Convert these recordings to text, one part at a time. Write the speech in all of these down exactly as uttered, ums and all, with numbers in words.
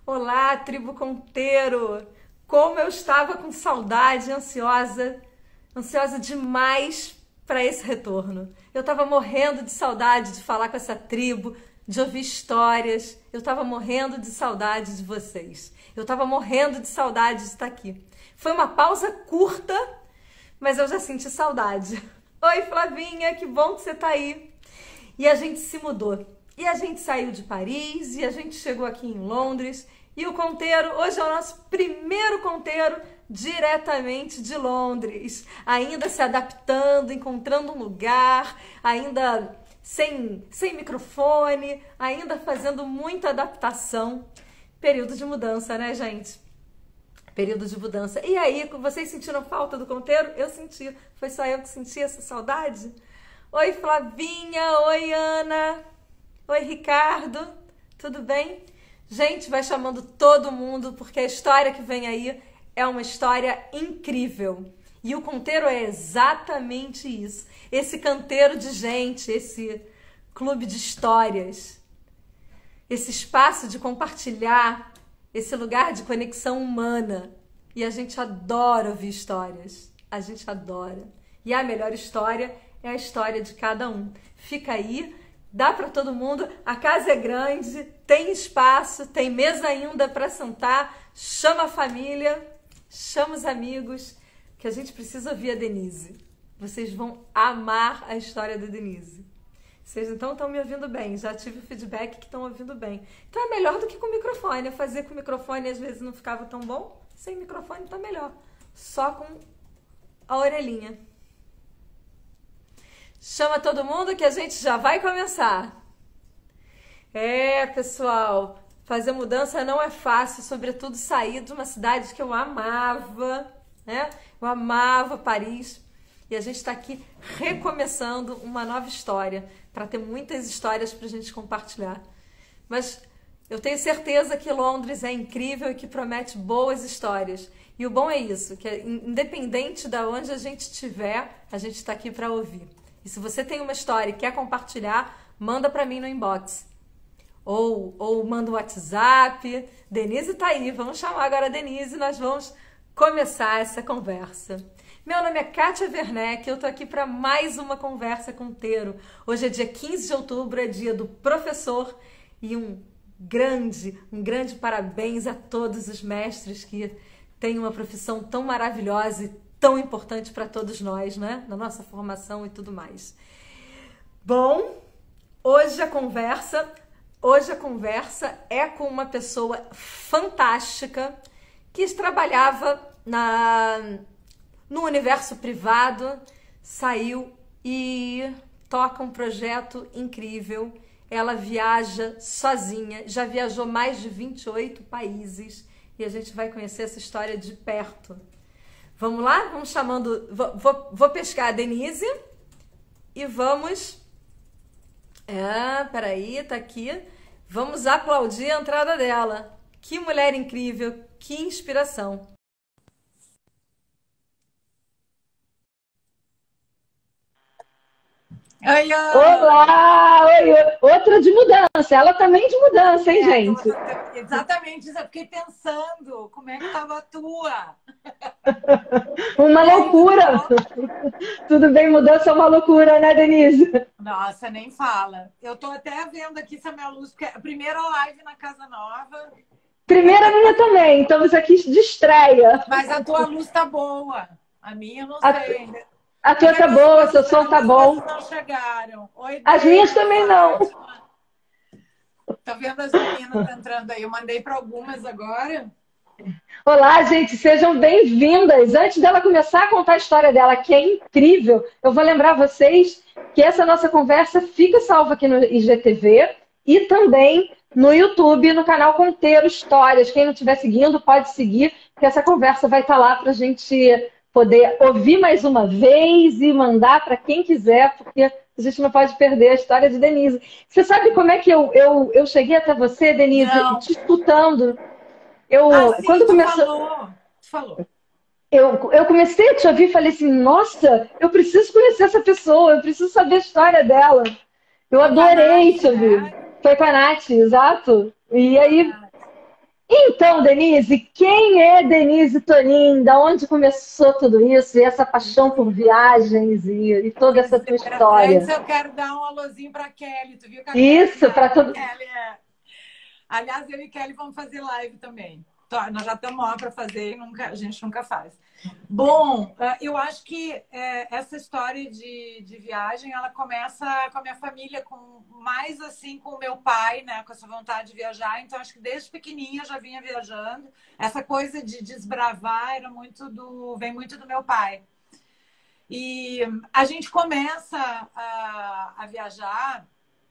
Olá, tribo Conteiro! Como eu estava com saudade, ansiosa, ansiosa demais para esse retorno. Eu estava morrendo de saudade de falar com essa tribo, de ouvir histórias. Eu estava morrendo de saudade de vocês. Eu estava morrendo de saudade de estar aqui. Foi uma pausa curta, mas eu já senti saudade. Oi, Flavinha, que bom que você está aí. E a gente se mudou. E a gente saiu de Paris e a gente chegou aqui em Londres. E o Conteiro, hoje é o nosso primeiro Conteiro diretamente de Londres. Ainda se adaptando, encontrando um lugar, ainda sem, sem microfone, ainda fazendo muita adaptação. Período de mudança, né, gente? Período de mudança. E aí, vocês sentiram falta do Conteiro? Eu senti. Foi só eu que senti essa saudade? Oi, Flavinha. Oi, Ana. Oi, Ricardo. Tudo bem? Gente, vai chamando todo mundo, porque a história que vem aí é uma história incrível. E o Conteiro é exatamente isso. Esse canteiro de gente, esse clube de histórias, esse espaço de compartilhar, esse lugar de conexão humana. E a gente adora ouvir histórias. A gente adora. E a melhor história é a história de cada um. Fica aí. Dá para todo mundo, a casa é grande, tem espaço, tem mesa ainda para sentar, chama a família, chama os amigos, que a gente precisa ouvir a Denise. Vocês vão amar a história da Denise. Vocês então estão me ouvindo bem, já tive o feedback que estão ouvindo bem. Então é melhor do que com o microfone. Eu fazia com o microfone e às vezes não ficava tão bom, sem microfone tá melhor. Só com a orelhinha. Chama todo mundo que a gente já vai começar. É, pessoal, fazer mudança não é fácil, sobretudo sair de uma cidade que eu amava, né? Eu amava Paris. E a gente está aqui recomeçando uma nova história, para ter muitas histórias para a gente compartilhar. Mas eu tenho certeza que Londres é incrível e que promete boas histórias. E o bom é isso, que independente de onde a gente estiver, a gente está aqui para ouvir. E se você tem uma história e quer compartilhar, manda para mim no inbox. Ou, ou manda um WhatsApp. Denise tá aí, vamos chamar agora a Denise e nós vamos começar essa conversa. Meu nome é Kátia Werneck, eu tô aqui para mais uma conversa com o Teiro. Hoje é dia quinze de outubro, é dia do professor e um grande, um grande parabéns a todos os mestres que têm uma profissão tão maravilhosa e tão importante para todos nós, né? Na nossa formação e tudo mais. Bom, hoje a conversa, hoje a conversa é com uma pessoa fantástica que trabalhava na, no universo privado, saiu e toca um projeto incrível. Ela viaja sozinha, já viajou mais de vinte e oito países e a gente vai conhecer essa história de perto. Vamos lá? Vamos chamando... Vou, vou, vou pescar a Denise e vamos... É, peraí, tá aqui. Vamos aplaudir a entrada dela. Que mulher incrível, que inspiração. Oi, Ana! Olá! Oi, outra de mudança. Ela também de mudança, hein, É, gente? tô- exatamente isso. Eu fiquei pensando como é que estava a tua. Uma E aí, tudo loucura. bom? Tudo bem, mudança é uma loucura, né, Denise? Nossa, nem fala. Eu tô até vendo aqui se a minha luz... porque é a primeira live na Casa Nova, Primeira minha também, estamos aqui de estreia. mas a tua luz tá boa. A minha eu não A, sei ainda. a É tua que tá as minhas boa, seu coisas, som as tá minhas coisas bom. não chegaram. Oi, As minhas Deise, também não. Fátima. Tô vendo as meninas entrando aí. Eu mandei para algumas agora. Olá, gente, sejam bem-vindas. Antes dela começar a contar a história dela, que é incrível, eu vou lembrar vocês que essa nossa conversa fica salva aqui no I G T V e também no YouTube, no canal Conteiro Histórias. Quem não estiver seguindo, pode seguir, que essa conversa vai estar lá para a gente poder ouvir mais uma vez e mandar para quem quiser, porque a gente não pode perder a história de Denise. Você sabe como é que eu, eu, eu cheguei até você, Denise, Não. te escutando? Eu, Ah, sim, quando tu começou, falou. Tu falou. eu, eu comecei a te ouvir e falei assim, nossa, eu preciso conhecer essa pessoa, eu preciso saber a história dela. Eu Foi com a adorei Nath, te ouvir. né? Foi com a Nath, exato. E Com a aí, Nath. Então, Denise, quem é Denise Tonin? Da onde começou tudo isso? E essa paixão por viagens e, e toda Pois essa tua é. Antes história? eu quero dar um alôzinho para a Kelly. Tu viu que a Kelly, Isso, para a todo. Kelly é... Aliás, eu e Kelly vamos fazer live também. Tó, nós já estamos lá para fazer e nunca, a gente nunca faz. Bom, eu acho que é, essa história de, de viagem, ela começa com a minha família, com mais assim com o meu pai, né, com essa vontade de viajar. Então, acho que desde pequenininha eu já vinha viajando. Essa coisa de desbravar era muito do, vem muito do meu pai. E a gente começa a, a viajar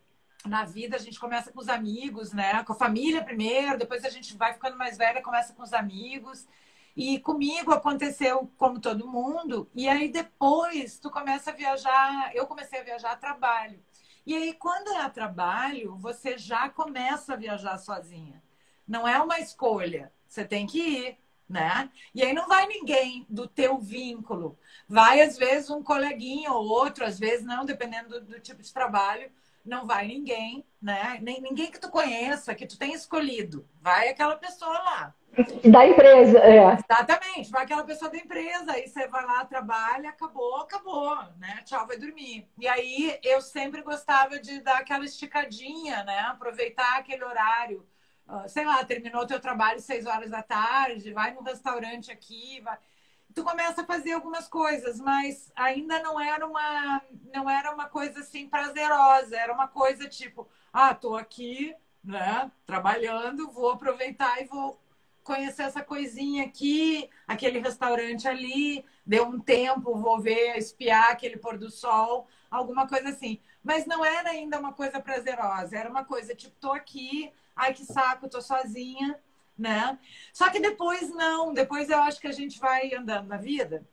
na vida, a gente começa com os amigos, né? Com a família primeiro, depois a gente vai ficando mais velha, começa com os amigos. E comigo aconteceu como todo mundo, e aí depois tu começa a viajar, eu comecei a viajar a trabalho. E aí quando é a trabalho, você já começa a viajar sozinha. Não é uma escolha, você tem que ir, né? E aí não vai ninguém do teu vínculo. Vai às vezes um coleguinha ou outro, às vezes não, dependendo do, do tipo de trabalho. Não vai ninguém, né? Nem ninguém que tu conheça, que tu tenha escolhido. Vai aquela pessoa lá. Da empresa, é. Exatamente, vai aquela pessoa da empresa, aí você vai lá, trabalha, acabou, acabou, né? Tchau, vai dormir. E aí eu sempre gostava de dar aquela esticadinha, né? Aproveitar aquele horário. Uh, sei lá, terminou o teu trabalho seis horas da tarde, vai no restaurante aqui, vai... Tu começa a fazer algumas coisas, mas ainda não era uma, não era uma coisa assim prazerosa. Era uma coisa tipo, ah, tô aqui, né, trabalhando, vou aproveitar e vou conhecer essa coisinha aqui, aquele restaurante ali, deu um tempo, vou ver, espiar aquele pôr do sol, alguma coisa assim. Mas não era ainda uma coisa prazerosa, era uma coisa tipo, tô aqui, ai que saco, tô sozinha, né? Só que depois não, depois eu acho que a gente vai andando na vida,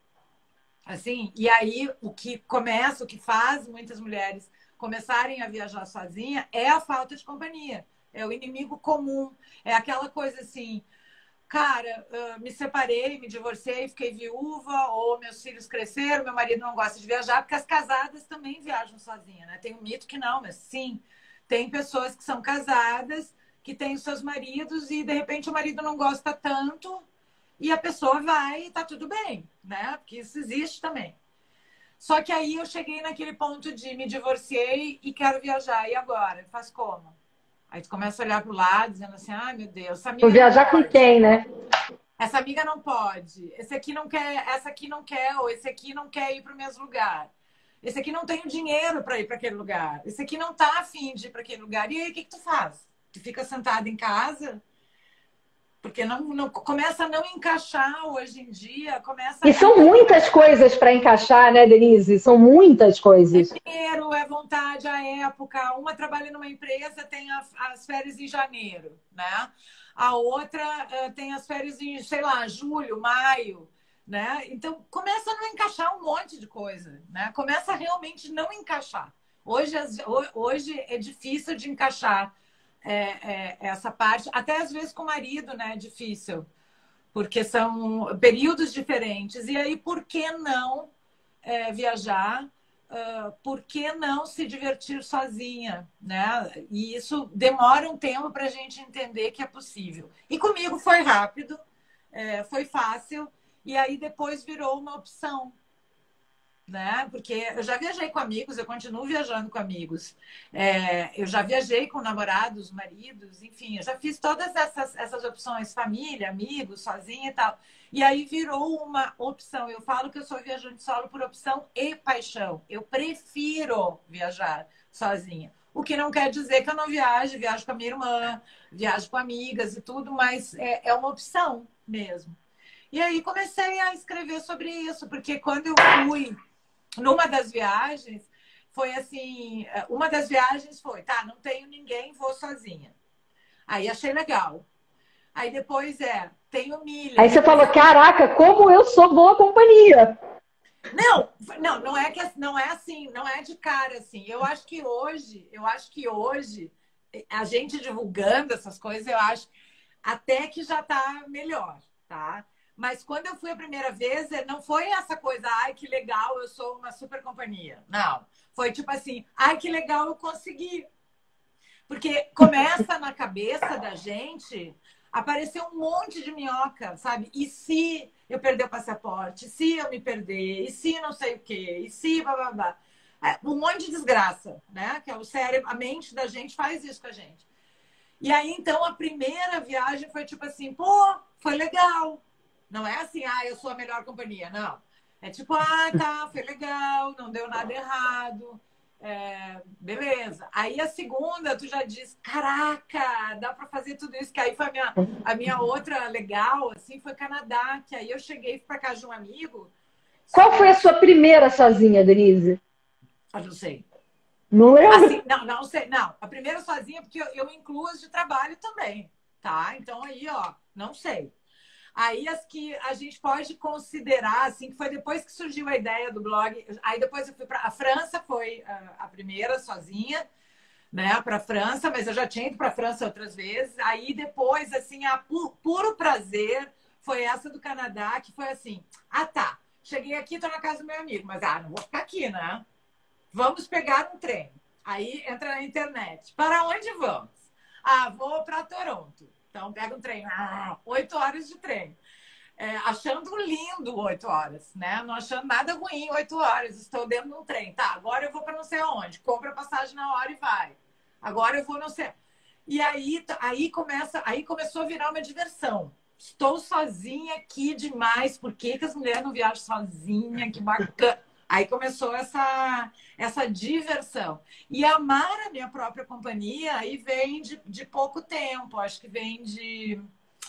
assim, e aí o que começa, o que faz muitas mulheres começarem a viajar sozinha é a falta de companhia, é o inimigo comum, é aquela coisa assim, cara, me separei, me divorciei, fiquei viúva, ou meus filhos cresceram, meu marido não gosta de viajar, porque as casadas também viajam sozinhas, né? Tem um mito que não, mas sim, tem pessoas que são casadas, que têm os seus maridos e de repente o marido não gosta tanto e a pessoa vai e tá tudo bem, né? Porque isso existe também. Só que aí eu cheguei naquele ponto de me divorciei e quero viajar. E agora? Faz como? Aí tu começa a olhar pro lado, dizendo assim, ai meu Deus, essa amiga Vou viajar não com pode. quem, né? Essa amiga não pode. Esse aqui não quer, essa aqui não quer, ou esse aqui não quer ir pro mesmo lugar. Esse aqui não tem o dinheiro para ir para aquele lugar. Esse aqui não tá afim de ir para aquele lugar. E aí o que que tu faz? Tu fica sentado em casa, porque não, não começa a não encaixar hoje em dia, começa E a são muitas coisas para encaixar, né, Denise? São muitas coisas. é dinheiro, é vontade, a época. Uma trabalha numa empresa, tem a, as férias em janeiro, né? A outra uh, tem as férias em, sei lá, julho, maio, né? Então começa a não encaixar um monte de coisa, né? Começa a realmente não encaixar. Hoje, hoje é difícil de encaixar. É, é, essa parte, até às vezes com o marido, né? É difícil, porque são períodos diferentes. E aí, por que não é, viajar? Uh, por que não se divertir sozinha, né? E isso demora um tempo para a gente entender que é possível. E comigo foi rápido, é, foi fácil, e aí depois virou uma opção. Né? Porque eu já viajei com amigos, eu continuo viajando com amigos. É, eu já viajei com namorados, maridos, enfim, eu já fiz todas essas, essas opções, família, amigos, sozinha e tal. E aí virou uma opção. Eu falo que eu sou viajante solo por opção e paixão. Eu prefiro viajar sozinha. O que não quer dizer que eu não viaje, viajo com a minha irmã, viajo com amigas e tudo, mas é, é uma opção mesmo. E aí comecei a escrever sobre isso, porque quando eu fui numa das viagens, foi assim, uma das viagens foi, tá, não tenho ninguém, vou sozinha. Aí achei legal. Aí depois é, tenho milhas. Aí você falou, caraca, como eu sou boa companhia. Não, não, não é que não é assim, não é de cara assim. Eu acho que hoje, eu acho que hoje a gente divulgando essas coisas, eu acho até que já tá melhor, tá? Mas quando eu fui a primeira vez, não foi essa coisa, ai, que legal, eu sou uma super companhia. Não. Foi tipo assim, ai, que legal, eu consegui. Porque começa na cabeça da gente apareceu um monte de minhoca, sabe? E se eu perder o passaporte? E se eu me perder? E se não sei o quê? E se bababá? É, um monte de desgraça, né? Que é o cérebro, a mente da gente faz isso com a gente. E aí, então, a primeira viagem foi tipo assim, pô, foi legal. Não é assim, ah, eu sou a melhor companhia. Não. É tipo, ah, tá, foi legal, não deu nada errado. É, beleza. Aí a segunda, tu já diz, caraca, dá para fazer tudo isso. Que aí foi a minha, a minha outra legal, assim, foi Canadá. Que aí eu cheguei para casa de um amigo. Qual foi a sua primeira sozinha, Denise? Eu não sei. Não lembro. Assim, não, não sei. Não, a primeira sozinha, porque eu, eu incluo as de trabalho também, tá? Então aí, ó, não sei. Aí as que a gente pode considerar, assim, que foi depois que surgiu a ideia do blog. Aí depois eu fui para a França, foi a, a primeira sozinha, né, para a França, mas eu já tinha ido para a França outras vezes. Aí depois, assim, a pu puro prazer foi essa do Canadá, que foi assim: ah, tá, cheguei aqui, tô na casa do meu amigo, mas ah, não vou ficar aqui, né? Vamos pegar um trem. Aí entra na internet. Para onde vamos? Ah, vou para Toronto. Então pega um trem. Ah, oito horas de trem. É, achando lindo oito horas, né? Não achando nada ruim oito horas. Estou dentro de um trem. Tá, agora eu vou para não sei aonde. Compra a passagem na hora e vai. Agora eu vou não sei. E aí, aí, começa, aí começou a virar uma diversão. Estou sozinha aqui demais. Por que, que as mulheres não viajam sozinha? Que bacana. Aí começou essa, essa diversão. E amar a minha própria companhia aí vem de, de pouco tempo. Acho que vem de,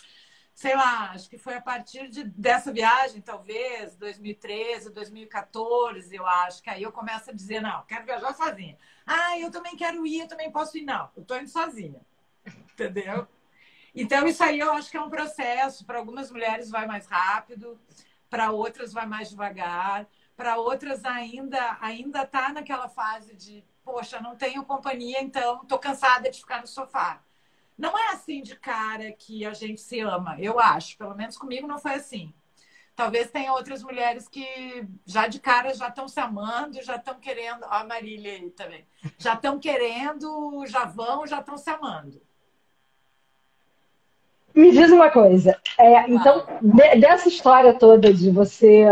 sei lá, acho que foi a partir de, dessa viagem, talvez, dois mil e treze, dois mil e quatorze, eu acho. Que aí eu começo a dizer, não, quero viajar sozinha. Ah, eu também quero ir, eu também posso ir. Não, eu tô indo sozinha. Entendeu? Então, isso aí eu acho que é um processo. Para algumas mulheres vai mais rápido, para outras vai mais devagar. Para outras ainda ainda tá naquela fase de, poxa, não tenho companhia, então tô cansada de ficar no sofá. Não é assim de cara que a gente se ama, eu acho. Pelo menos comigo não foi assim. Talvez tenha outras mulheres que já de cara já estão se amando, já estão querendo... Ó, a Marília aí também. Já estão querendo, já vão, já estão se amando. Me diz uma coisa. É, então, de, dessa história toda de você...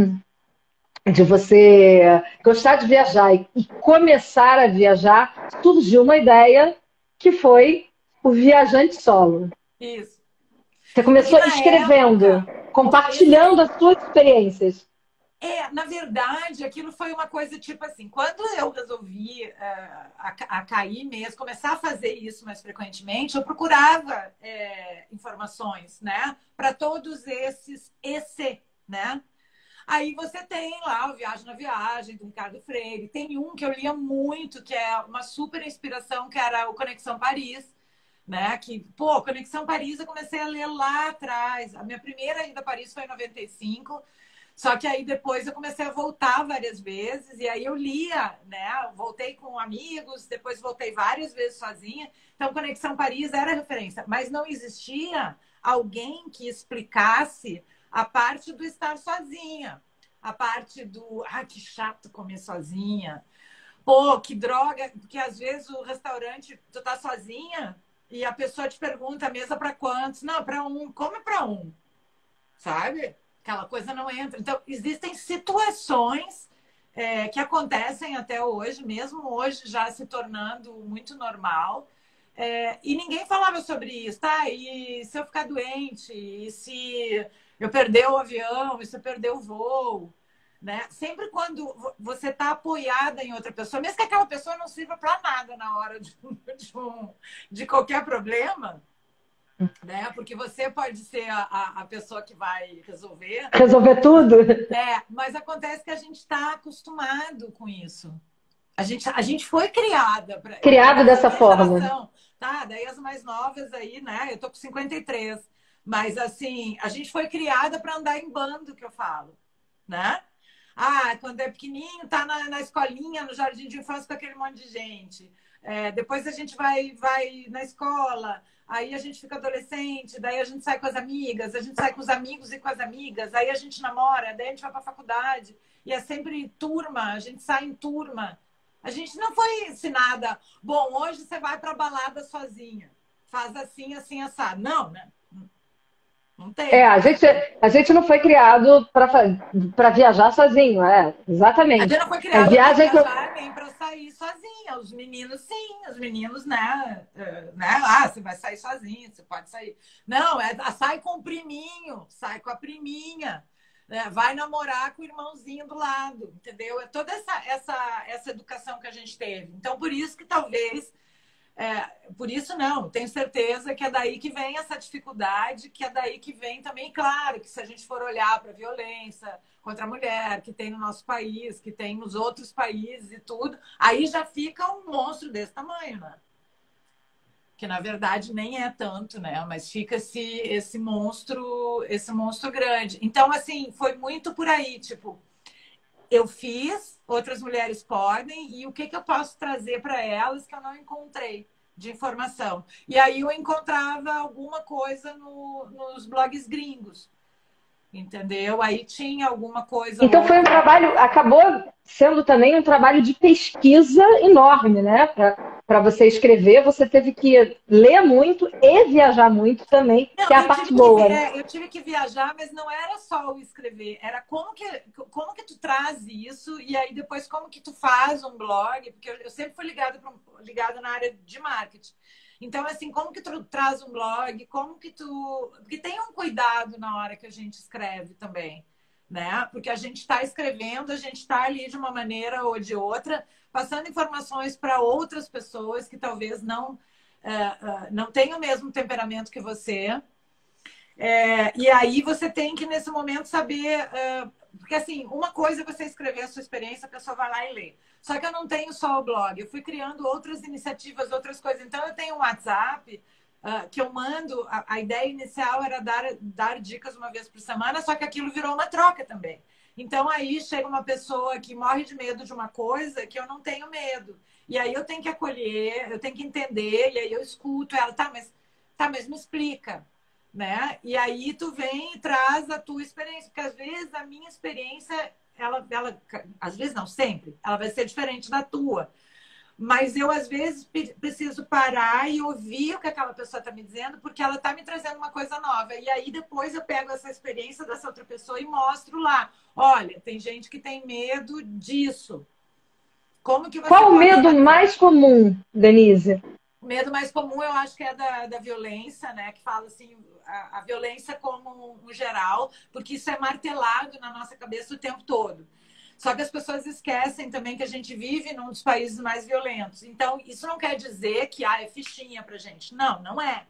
de você gostar de viajar e começar a viajar, surgiu uma ideia que foi o viajante solo. Isso. Você começou escrevendo, época, compartilhando esse... as suas experiências. É, na verdade, aquilo foi uma coisa tipo assim, quando eu resolvi uh, a, a cair mesmo, começar a fazer isso mais frequentemente, eu procurava é, informações, né, para todos esses esse, né? Aí você tem lá o Viagem na Viagem, do Ricardo Freire. Tem um que eu lia muito, que é uma super inspiração, que era o Conexão Paris, né? Que, pô, Conexão Paris eu comecei a ler lá atrás. A minha primeira ida a Paris foi em noventa e cinco, só que aí depois eu comecei a voltar várias vezes, e aí eu lia, né? Voltei com amigos, depois voltei várias vezes sozinha. Então, Conexão Paris era referência, mas não existia alguém que explicasse a parte do estar sozinha, a parte do, ah, que chato comer sozinha, pô, que droga, porque às vezes o restaurante, tu tá sozinha e a pessoa te pergunta, a mesa para quantos? Não, para um, come para um, sabe? Aquela coisa não entra. Então, existem situações é, que acontecem até hoje, mesmo hoje já se tornando muito normal, é, e ninguém falava sobre isso, tá? E se eu ficar doente? E se eu perder o avião, e se eu perder o voo, né? Sempre quando você está apoiada em outra pessoa, mesmo que aquela pessoa não sirva para nada na hora de, de, um, de qualquer problema, né? Porque você pode ser a, a, a pessoa que vai resolver. Resolver tudo? É, mas acontece que a gente está acostumado com isso. A gente, a gente foi criada para criada dessa forma. Tá? Daí as mais novas aí, né? Eu tô com cinquenta e três. Mas, assim, a gente foi criada para andar em bando, que eu falo, né? Ah, quando é pequenininho, tá na, na escolinha, no jardim de infância com aquele monte de gente. É, depois a gente vai, vai na escola, aí a gente fica adolescente, daí a gente sai com as amigas, a gente sai com os amigos e com as amigas, aí a gente namora, daí a gente vai pra faculdade. E é sempre turma, a gente sai em turma. A gente não foi ensinada, bom, hoje você vai pra balada sozinha. faz assim, assim, assado. Não, né? Não tem. É, a gente, a gente não foi criado para viajar sozinho, é, A gente exatamente. não foi É criado para viagem que eu... viajar nem para sair sozinha. Os meninos, sim, os meninos, né? né? Ah, você vai sair sozinho, você pode sair. Não, é, sai com o priminho, sai com a priminha, né? Vai namorar com o irmãozinho do lado, entendeu? É toda essa, essa, essa educação que a gente teve. Então, por isso que talvez. É, por isso, não, tenho certeza que é daí que vem essa dificuldade, que é daí que vem também, claro, que se a gente for olhar para a violência contra a mulher, que tem no nosso país, que tem nos outros países e tudo, aí já fica um monstro desse tamanho, né? Que na verdade nem é tanto, né? Mas fica esse, esse monstro, esse monstro grande. Então, assim, foi muito por aí, tipo, eu fiz, outras mulheres podem, e o que, que eu posso trazer para elas que eu não encontrei de informação? E aí eu encontrava alguma coisa no, nos blogs gringos, entendeu? Aí tinha alguma coisa. Então foi um trabalho, acabou sendo também um trabalho de pesquisa enorme, né? Para você escrever, você teve que ler muito e viajar muito também, Não, que é a eu parte tive boa. que, Né? é, eu tive que viajar, mas não era só o escrever, era como que, como que tu traz isso e aí depois como que tu faz um blog, porque eu, eu sempre fui ligada ligada na área de marketing. Então, assim, como que tu traz um blog, como que tu... Porque tem um cuidado na hora que a gente escreve também, né? Porque a gente está escrevendo, a gente está ali de uma maneira ou de outra, passando informações para outras pessoas que talvez não... Uh, uh, não tem o mesmo temperamento que você. É, e aí você tem que, nesse momento, saber... Uh, porque, assim, uma coisa é você escrever a sua experiência, a pessoa vai lá e lê. Só que eu não tenho só o blog. Eu fui criando outras iniciativas, outras coisas. Então, eu tenho um WhatsApp uh, que eu mando... A, a ideia inicial era dar, dar dicas uma vez por semana, só que aquilo virou uma troca também. Então, aí chega uma pessoa que morre de medo de uma coisa que eu não tenho medo. E aí eu tenho que acolher, eu tenho que entender, e aí eu escuto ela, tá, mas, tá, mas me explica, né? E aí tu vem e traz a tua experiência, porque às vezes a minha experiência, ela, ela, às vezes não, sempre, ela vai ser diferente da tua. Mas eu, às vezes, preciso parar e ouvir o que aquela pessoa está me dizendo, porque ela está me trazendo uma coisa nova. E aí, depois, eu pego essa experiência dessa outra pessoa e mostro lá. Olha, tem gente que tem medo disso. Como que você Qual o medo fazer? mais comum, Denise? O medo mais comum, eu acho que é da, da violência, né? Que fala assim, a, a violência como um, um geral, porque isso é martelado na nossa cabeça o tempo todo. Só que as pessoas esquecem também que a gente vive num dos países mais violentos. Então, isso não quer dizer que ah, é fichinha pra gente. Não, não é.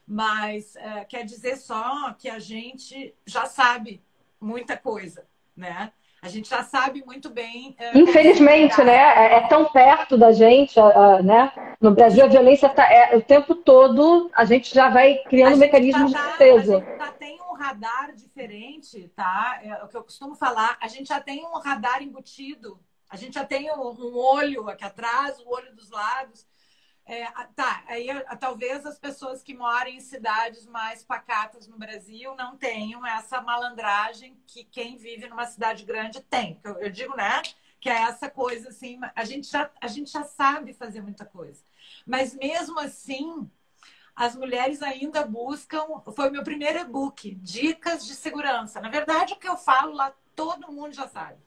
Mas é, quer dizer só que a gente já sabe muita coisa, né? A gente já sabe muito bem... É, Infelizmente, né? É, é tão perto da gente, uh, né? No Brasil, a violência tá, é, o tempo todo, a gente já vai criando mecanismos tá, de defesa. A gente já tem um radar diferente, tá? É o que eu costumo falar. A gente já tem um radar embutido. A gente já tem um, um olho aqui atrás, o um olho dos lados. É, tá, aí talvez as pessoas que moram em cidades mais pacatas no Brasil não tenham essa malandragem que quem vive numa cidade grande tem. Eu, eu digo, né? Que é essa coisa assim, a gente, já, a gente já sabe fazer muita coisa. Mas mesmo assim, as mulheres ainda buscam... Foi o meu primeiro e-book, Dicas de Segurança. Na verdade, o que eu falo lá, todo mundo já sabe.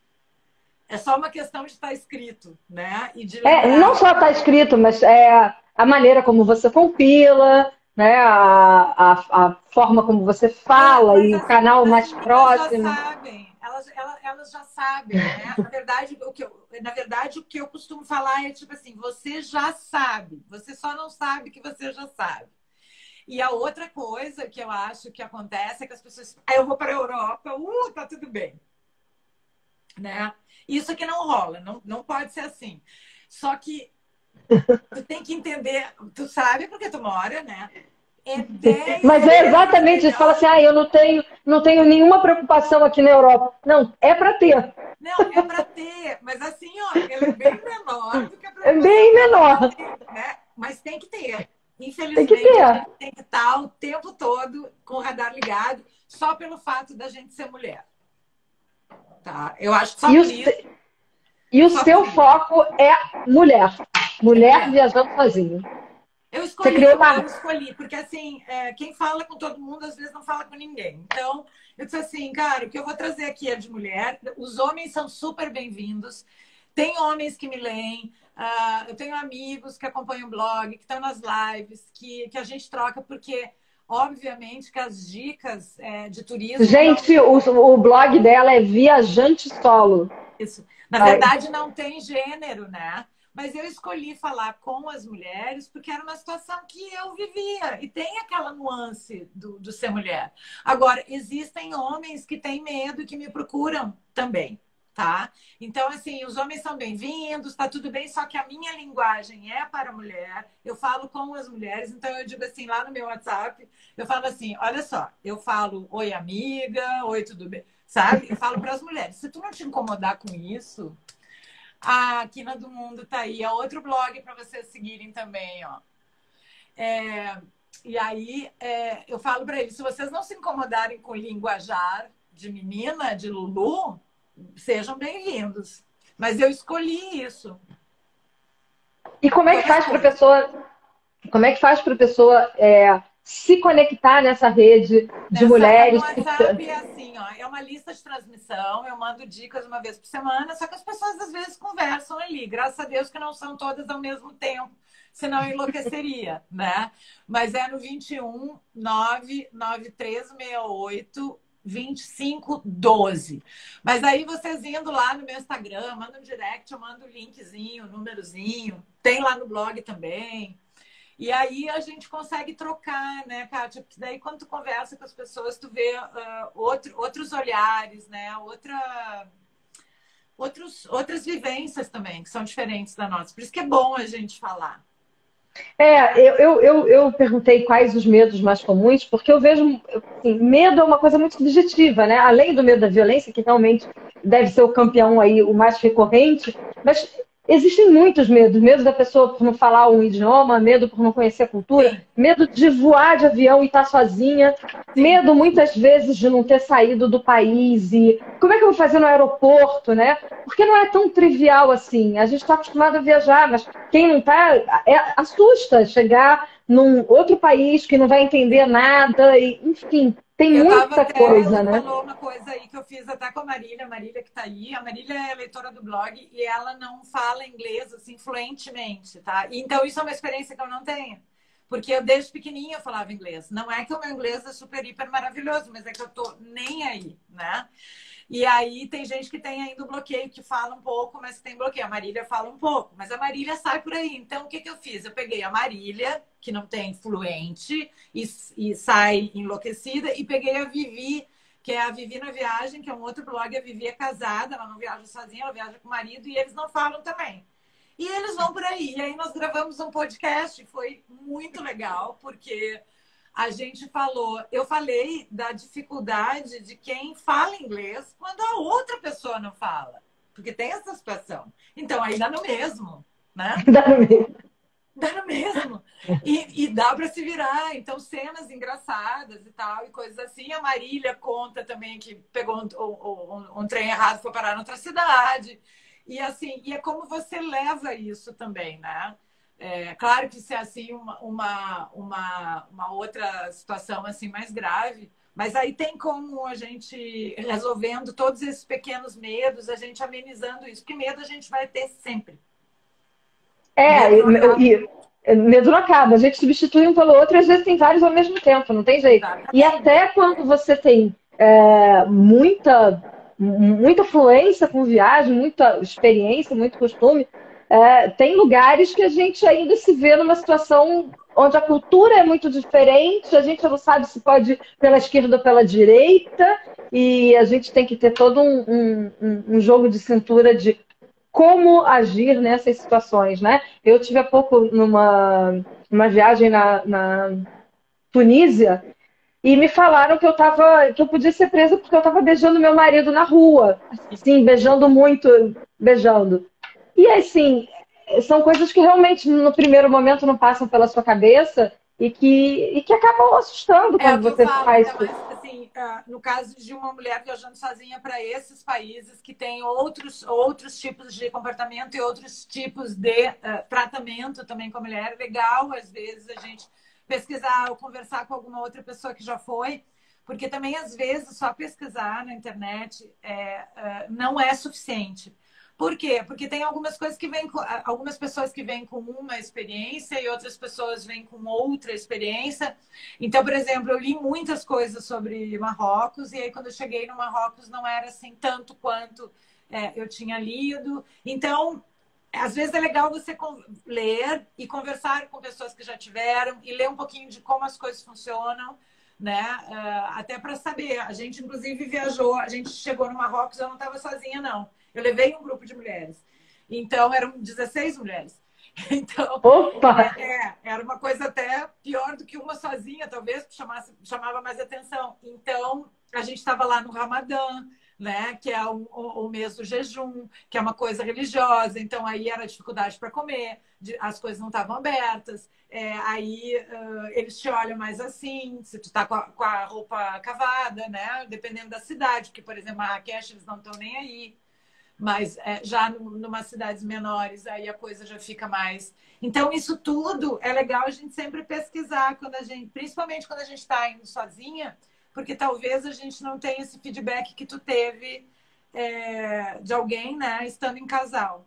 É só uma questão de estar escrito, né? E de é, não só está escrito, mas é a maneira como você compila, né? a, a, a forma como você fala é, e as, o canal mais Elas próximo. já sabem, elas, elas, elas já sabem, né? Na verdade, o que eu, na verdade, o que eu costumo falar é tipo assim, você já sabe, você só não sabe que você já sabe. E a outra coisa que eu acho que acontece é que as pessoas... Aí eu vou para a Europa, uh, tá tudo bem. Né? Isso que não rola, não, não pode ser assim. Só que tu tem que entender, tu sabe porque tu mora, né? É dez Mas é exatamente isso. Fala assim, ah, eu não tenho, não tenho nenhuma preocupação aqui na Europa. Não, é para ter. Não, é para ter, mas assim, ó, ele é bem menor do que a preocupação. É bem menor. Ter, né? Mas tem que ter. Infelizmente, tem que ter. A gente tem que estar o tempo todo com o radar ligado, só pelo fato da gente ser mulher. Tá? Eu acho que só e por o, isso. E o seu foco é mulher. Mulher é. viajando sozinha. Eu Você escolhi, criou uma... eu escolhi, porque assim, é, quem fala com todo mundo, às vezes não fala com ninguém. Então, eu disse assim, cara, o que eu vou trazer aqui é de mulher. Os homens são super bem-vindos. Tem homens que me leem, uh, eu tenho amigos que acompanham o blog, que estão nas lives, que, que a gente troca, porque, obviamente, que as dicas é, de turismo. Gente, não... o, o blog dela é Viajante Solo. Isso. Na verdade, não tem gênero, né? Mas eu escolhi falar com as mulheres porque era uma situação que eu vivia. E tem aquela nuance do, do ser mulher. Agora, existem homens que têm medo e que me procuram também, tá? Então, assim, os homens são bem-vindos, tá tudo bem, só que a minha linguagem é para a mulher. Eu falo com as mulheres, então eu digo assim, lá no meu WhatsApp, eu falo assim, olha só, eu falo, oi, amiga, oi, tudo bem? Sabe? Eu falo para as mulheres, se tu não te incomodar com isso... A Quina do Mundo tá aí, é outro blog para vocês seguirem também, ó. É, e aí é, eu falo para eles, se vocês não se incomodarem com linguajar de menina, de Lulu, sejam bem-vindos. Mas eu escolhi isso. E como é que faz para a pessoa, como é que faz para a pessoa é, se conectar nessa rede de nessa, mulheres? No WhatsApp é assim, ó, é uma lista de transmissão, eu mando dicas uma vez por semana, só que as pessoas às vezes conversam ali, graças a Deus que não são todas ao mesmo tempo, senão eu enlouqueceria, né? Mas é no vinte e um, nove nove três seis oito, vinte e cinco, doze. Mas aí vocês indo lá no meu Instagram, manda um direct, eu mando o linkzinho, númerozinho, tem lá no blog também. E aí a gente consegue trocar, né, Kátia? Porque daí quando tu conversa com as pessoas, tu vê uh, outro, outros olhares, né? Outra, outros, outras vivências também, que são diferentes da nossa. Por isso que é bom a gente falar. É, eu, eu, eu, eu perguntei quais os medos mais comuns, porque eu vejo, assim, medo é uma coisa muito subjetiva, né? Além do medo da violência, que realmente deve ser o campeão aí, o mais recorrente, mas existem muitos medos. Medo da pessoa por não falar um idioma, medo por não conhecer a cultura, Sim. medo de voar de avião e estar sozinha, Sim. medo muitas vezes de não ter saído do país e como é que eu vou fazer no aeroporto, né? Porque não é tão trivial assim. A gente está acostumado a viajar, mas quem não está, é, assusta chegar num outro país que não vai entender nada, e, enfim, tem eu muita até, coisa, né? falou uma coisa aí que eu fiz até com a Marília, a Marília que está aí. A Marília é leitora do blog e ela não fala inglês assim fluentemente, tá? Então isso é uma experiência que eu não tenho. Porque eu desde pequenininha eu falava inglês. Não é que o meu inglês é super, hiper maravilhoso, mas é que eu tô nem aí, né? E aí tem gente que tem ainda o bloqueio, que fala um pouco, mas tem bloqueio. A Marília fala um pouco, mas a Marília sai por aí. Então, o que, que eu fiz? Eu peguei a Marília, que não tem fluente, e, e sai enlouquecida, e peguei a Vivi, que é a Vivi na Viagem, que é um outro blog. A Vivi é casada, ela não viaja sozinha, ela viaja com o marido, e eles não falam também. E eles vão por aí. E aí nós gravamos um podcast, foi muito legal, porque... a gente falou, eu falei da dificuldade de quem fala inglês quando a outra pessoa não fala. Porque tem essa situação. Então, aí dá no mesmo, né? Dá no mesmo. Dá no mesmo. E, e dá para se virar. Então, cenas engraçadas e tal, e coisas assim. A Marília conta também que pegou um, um, um trem errado, foi parar em outra cidade. E assim, e é como você leva isso também, né? É, claro que se é assim uma, uma, uma, uma outra situação assim mais grave, mas aí tem como a gente resolvendo todos esses pequenos medos, a gente amenizando isso, porque medo a gente vai ter sempre. É, medo, e, e, medo não acaba, a gente substitui um pelo outro e às vezes tem vários ao mesmo tempo, não tem jeito. Exatamente. E até quando você tem é, muita, muita fluência com viagem, muita experiência, muito costume, É, tem lugares que a gente ainda se vê numa situação onde a cultura é muito diferente, a gente não sabe se pode ir pela esquerda ou pela direita, e a gente tem que ter todo um, um, um jogo de cintura de como agir nessas situações, né? Eu tive há pouco numa, numa viagem na, na Tunísia e me falaram que eu tava, que eu podia ser presa porque eu estava beijando meu marido na rua, assim, beijando muito, beijando. E assim, são coisas que realmente no primeiro momento não passam pela sua cabeça e que, e que acabam assustando quando é, você falo, faz ainda mais assim, ah, no caso de uma mulher viajando sozinha para esses países que têm outros, outros tipos de comportamento e outros tipos de uh, tratamento também com a mulher, é legal, às vezes, a gente pesquisar ou conversar com alguma outra pessoa que já foi, porque também, às vezes, só pesquisar na internet é, uh, não é suficiente. Por quê? Porque tem algumas coisas que vêm com, algumas pessoas que vêm com uma experiência e outras pessoas vêm com outra experiência. Então, por exemplo, eu li muitas coisas sobre Marrocos e aí quando eu cheguei no Marrocos não era assim tanto quanto é, eu tinha lido. Então, às vezes é legal você ler e conversar com pessoas que já tiveram e ler um pouquinho de como as coisas funcionam, né? Uh, até para saber. A gente, inclusive, viajou, a gente chegou no Marrocos, eu não estava sozinha, não. Eu levei um grupo de mulheres. Então, eram dezesseis mulheres. Então, Opa! É, é, era uma coisa até pior do que uma sozinha, talvez, que chamasse, chamava mais atenção. Então, a gente estava lá no Ramadã, né? Que é o, o, o mês do jejum, que é uma coisa religiosa. Então, aí era dificuldade para comer, as coisas não estavam abertas. É, aí uh, eles te olham mais assim, se tu tá com a, com a roupa cavada, né? Dependendo da cidade, porque, por exemplo, Marrakech, eles não estão nem aí. Mas é, já numa cidades menores, aí a coisa já fica mais... Então, isso tudo é legal a gente sempre pesquisar, quando a gente, principalmente quando a gente está indo sozinha, porque talvez a gente não tenha esse feedback que tu teve é, de alguém, né, estando em casal.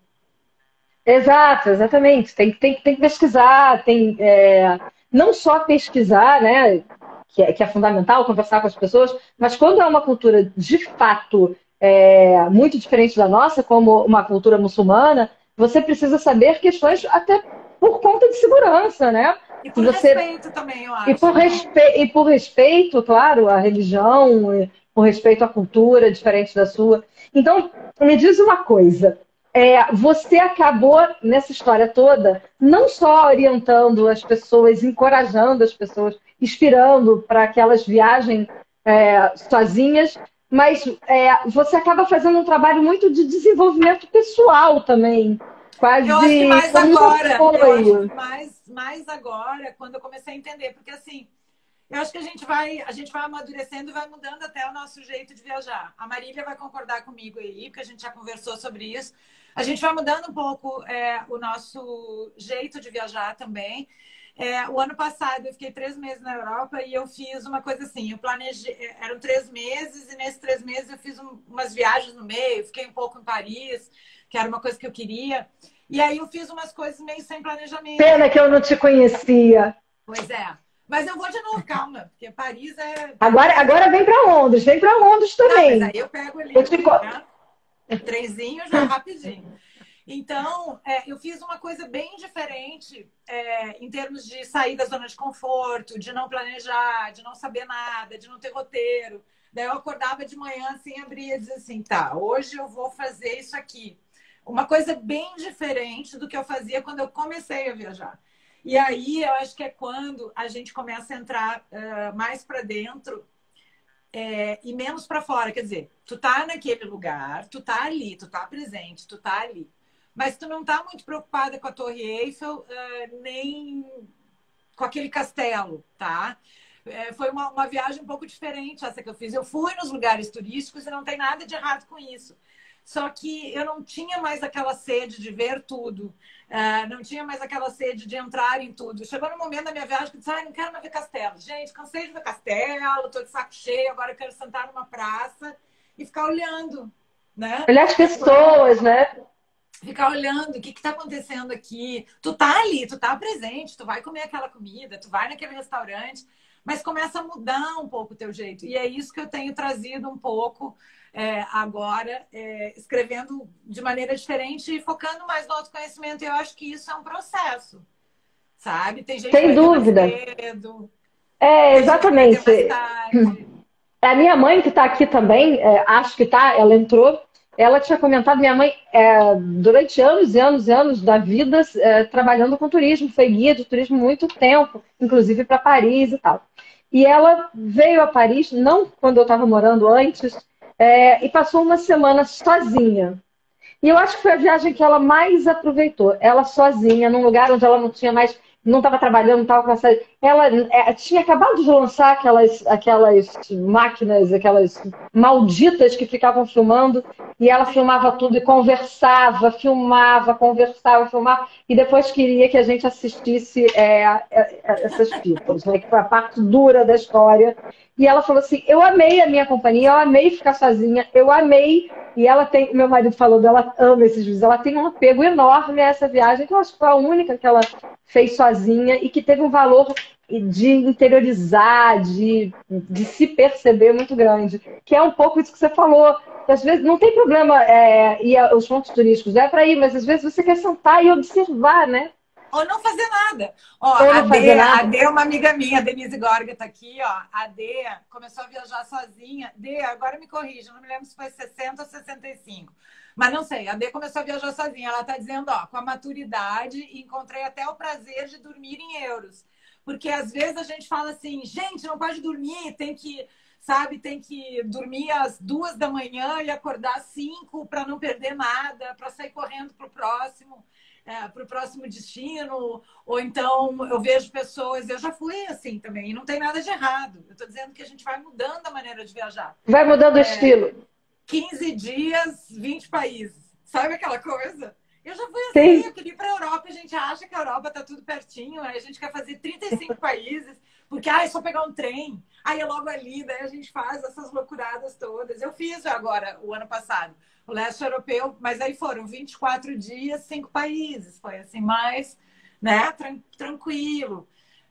Exato, exatamente. Tem, tem, tem que pesquisar, tem, é, não só pesquisar, né, que é, que é fundamental, conversar com as pessoas, mas quando é uma cultura de fato é, muito diferente da nossa, como uma cultura muçulmana, você precisa saber questões até por conta de segurança, né? E por você... respeito também, eu acho. E por, respe... e por respeito, claro, à religião, por respeito à cultura diferente da sua. Então, me diz uma coisa. É, você acabou, nessa história toda, não só orientando as pessoas, encorajando as pessoas, inspirando para que elas viajem é, sozinhas, mas é, você acaba fazendo um trabalho muito de desenvolvimento pessoal também. Quase eu acho que mais como agora, apoio. eu acho que mais, mais agora, quando eu comecei a entender, porque assim, eu acho que a gente vai, a gente vai amadurecendo e vai mudando até o nosso jeito de viajar. A Marília vai concordar comigo aí, porque a gente já conversou sobre isso. A gente vai mudando um pouco é, o nosso jeito de viajar também. É, o ano passado eu fiquei três meses na Europa e eu fiz uma coisa assim, eu planejei, eram três meses e nesses três meses eu fiz um, umas viagens no meio, fiquei um pouco em Paris, que era uma coisa que eu queria. E aí eu fiz umas coisas meio sem planejamento. Pena que eu não te conhecia. Pois é. Mas eu vou de novo, calma, porque Paris é... Agora, agora vem para Londres, vem para Londres também. Não, mas aí eu pego ali, eu te... né? Trenzinho já rapidinho. Então, é, eu fiz uma coisa bem diferente é, em termos de sair da zona de conforto, de não planejar, de não saber nada, de não ter roteiro. Daí eu acordava de manhã assim, abria e dizia assim, tá, hoje eu vou fazer isso aqui. Uma coisa bem diferente do que eu fazia quando eu comecei a viajar. E aí eu acho que é quando a gente começa a entrar uh, mais para dentro é, e menos para fora. Quer dizer, tu tá naquele lugar, tu tá ali, tu tá presente, tu tá ali. Mas tu não tá muito preocupada com a Torre Eiffel, uh, nem com aquele castelo, tá? É, foi uma, uma viagem um pouco diferente essa que eu fiz. Eu fui nos lugares turísticos e não tem nada de errado com isso. Só que eu não tinha mais aquela sede de ver tudo. Uh, não tinha mais aquela sede de entrar em tudo. Chegou no momento da minha viagem que eu disse, ah, não quero mais ver castelo. Gente, cansei de ver castelo, tô de saco cheio, agora eu quero sentar numa praça e ficar olhando, né? Olhar as pessoas, né? Ficar olhando o que está acontecendo aqui. Tu tá ali, tu tá presente, tu vai comer aquela comida, tu vai naquele restaurante, mas começa a mudar um pouco o teu jeito. E é isso que eu tenho trazido um pouco é, agora, é, escrevendo de maneira diferente e focando mais no autoconhecimento. E eu acho que isso é um processo, sabe? Tem gente Sem que dúvida. vai ter medo, é, exatamente. mais tarde. A minha mãe, que está aqui também, é, acho que está, ela entrou. Ela tinha comentado, minha mãe, é, durante anos e anos e anos da vida, é, trabalhando com turismo, foi guia de turismo muito tempo, inclusive para Paris e tal. E ela veio a Paris, não quando eu estava morando antes, é, e passou uma semana sozinha. E eu acho que foi a viagem que ela mais aproveitou. Ela sozinha, num lugar onde ela não tinha mais não estava trabalhando, estava com essa. Ela é, tinha acabado de lançar aquelas, aquelas máquinas, aquelas malditas que ficavam filmando, e ela filmava tudo e conversava, filmava, conversava, filmava, e depois queria que a gente assistisse é, é, essas fitas, né, que foi a parte dura da história. E ela falou assim: eu amei a minha companhia, eu amei ficar sozinha, eu amei. E ela tem, meu marido falou dela, ama esses vídeos, ela tem um apego enorme a essa viagem, que eu acho que foi a única que ela fez sozinha e que teve um valor de interiorizar, de, de se perceber muito grande. Que é um pouco isso que você falou. Que às vezes não tem problema é, ir aos pontos turísticos, é para ir, mas às vezes você quer sentar e observar, né? Ou não fazer nada. Ó, Ou a não fazer Dê, a nada. Dê é uma amiga minha, a Denise Gorga tá aqui, ó. A Dê começou a viajar sozinha. Dê, agora me corrija, não me lembro se foi sessenta ou sessenta e cinco. Mas não sei, a Dê começou a viajar sozinha. Ela tá dizendo, ó, com a maturidade, encontrei até o prazer de dormir em euros. Porque às vezes a gente fala assim, gente, não pode dormir, tem que, sabe, tem que dormir às duas da manhã e acordar às cinco para não perder nada, para sair correndo pro próximo. É, para o próximo destino, ou então eu vejo pessoas, eu já fui assim também, e não tem nada de errado. Eu estou dizendo que a gente vai mudando a maneira de viajar. Vai mudando o É, estilo. quinze dias, vinte países. Sabe aquela coisa? Eu já fui assim, Sim. eu queria ir para a Europa, a gente acha que a Europa está tudo pertinho, aí a gente quer fazer trinta e cinco países, porque ah, é só pegar um trem, aí é logo ali, daí a gente faz essas loucuradas todas. Eu fiz agora, o ano passado, o leste europeu, mas aí foram vinte e quatro dias, cinco países. Foi assim, mais, né, tran tranquilo.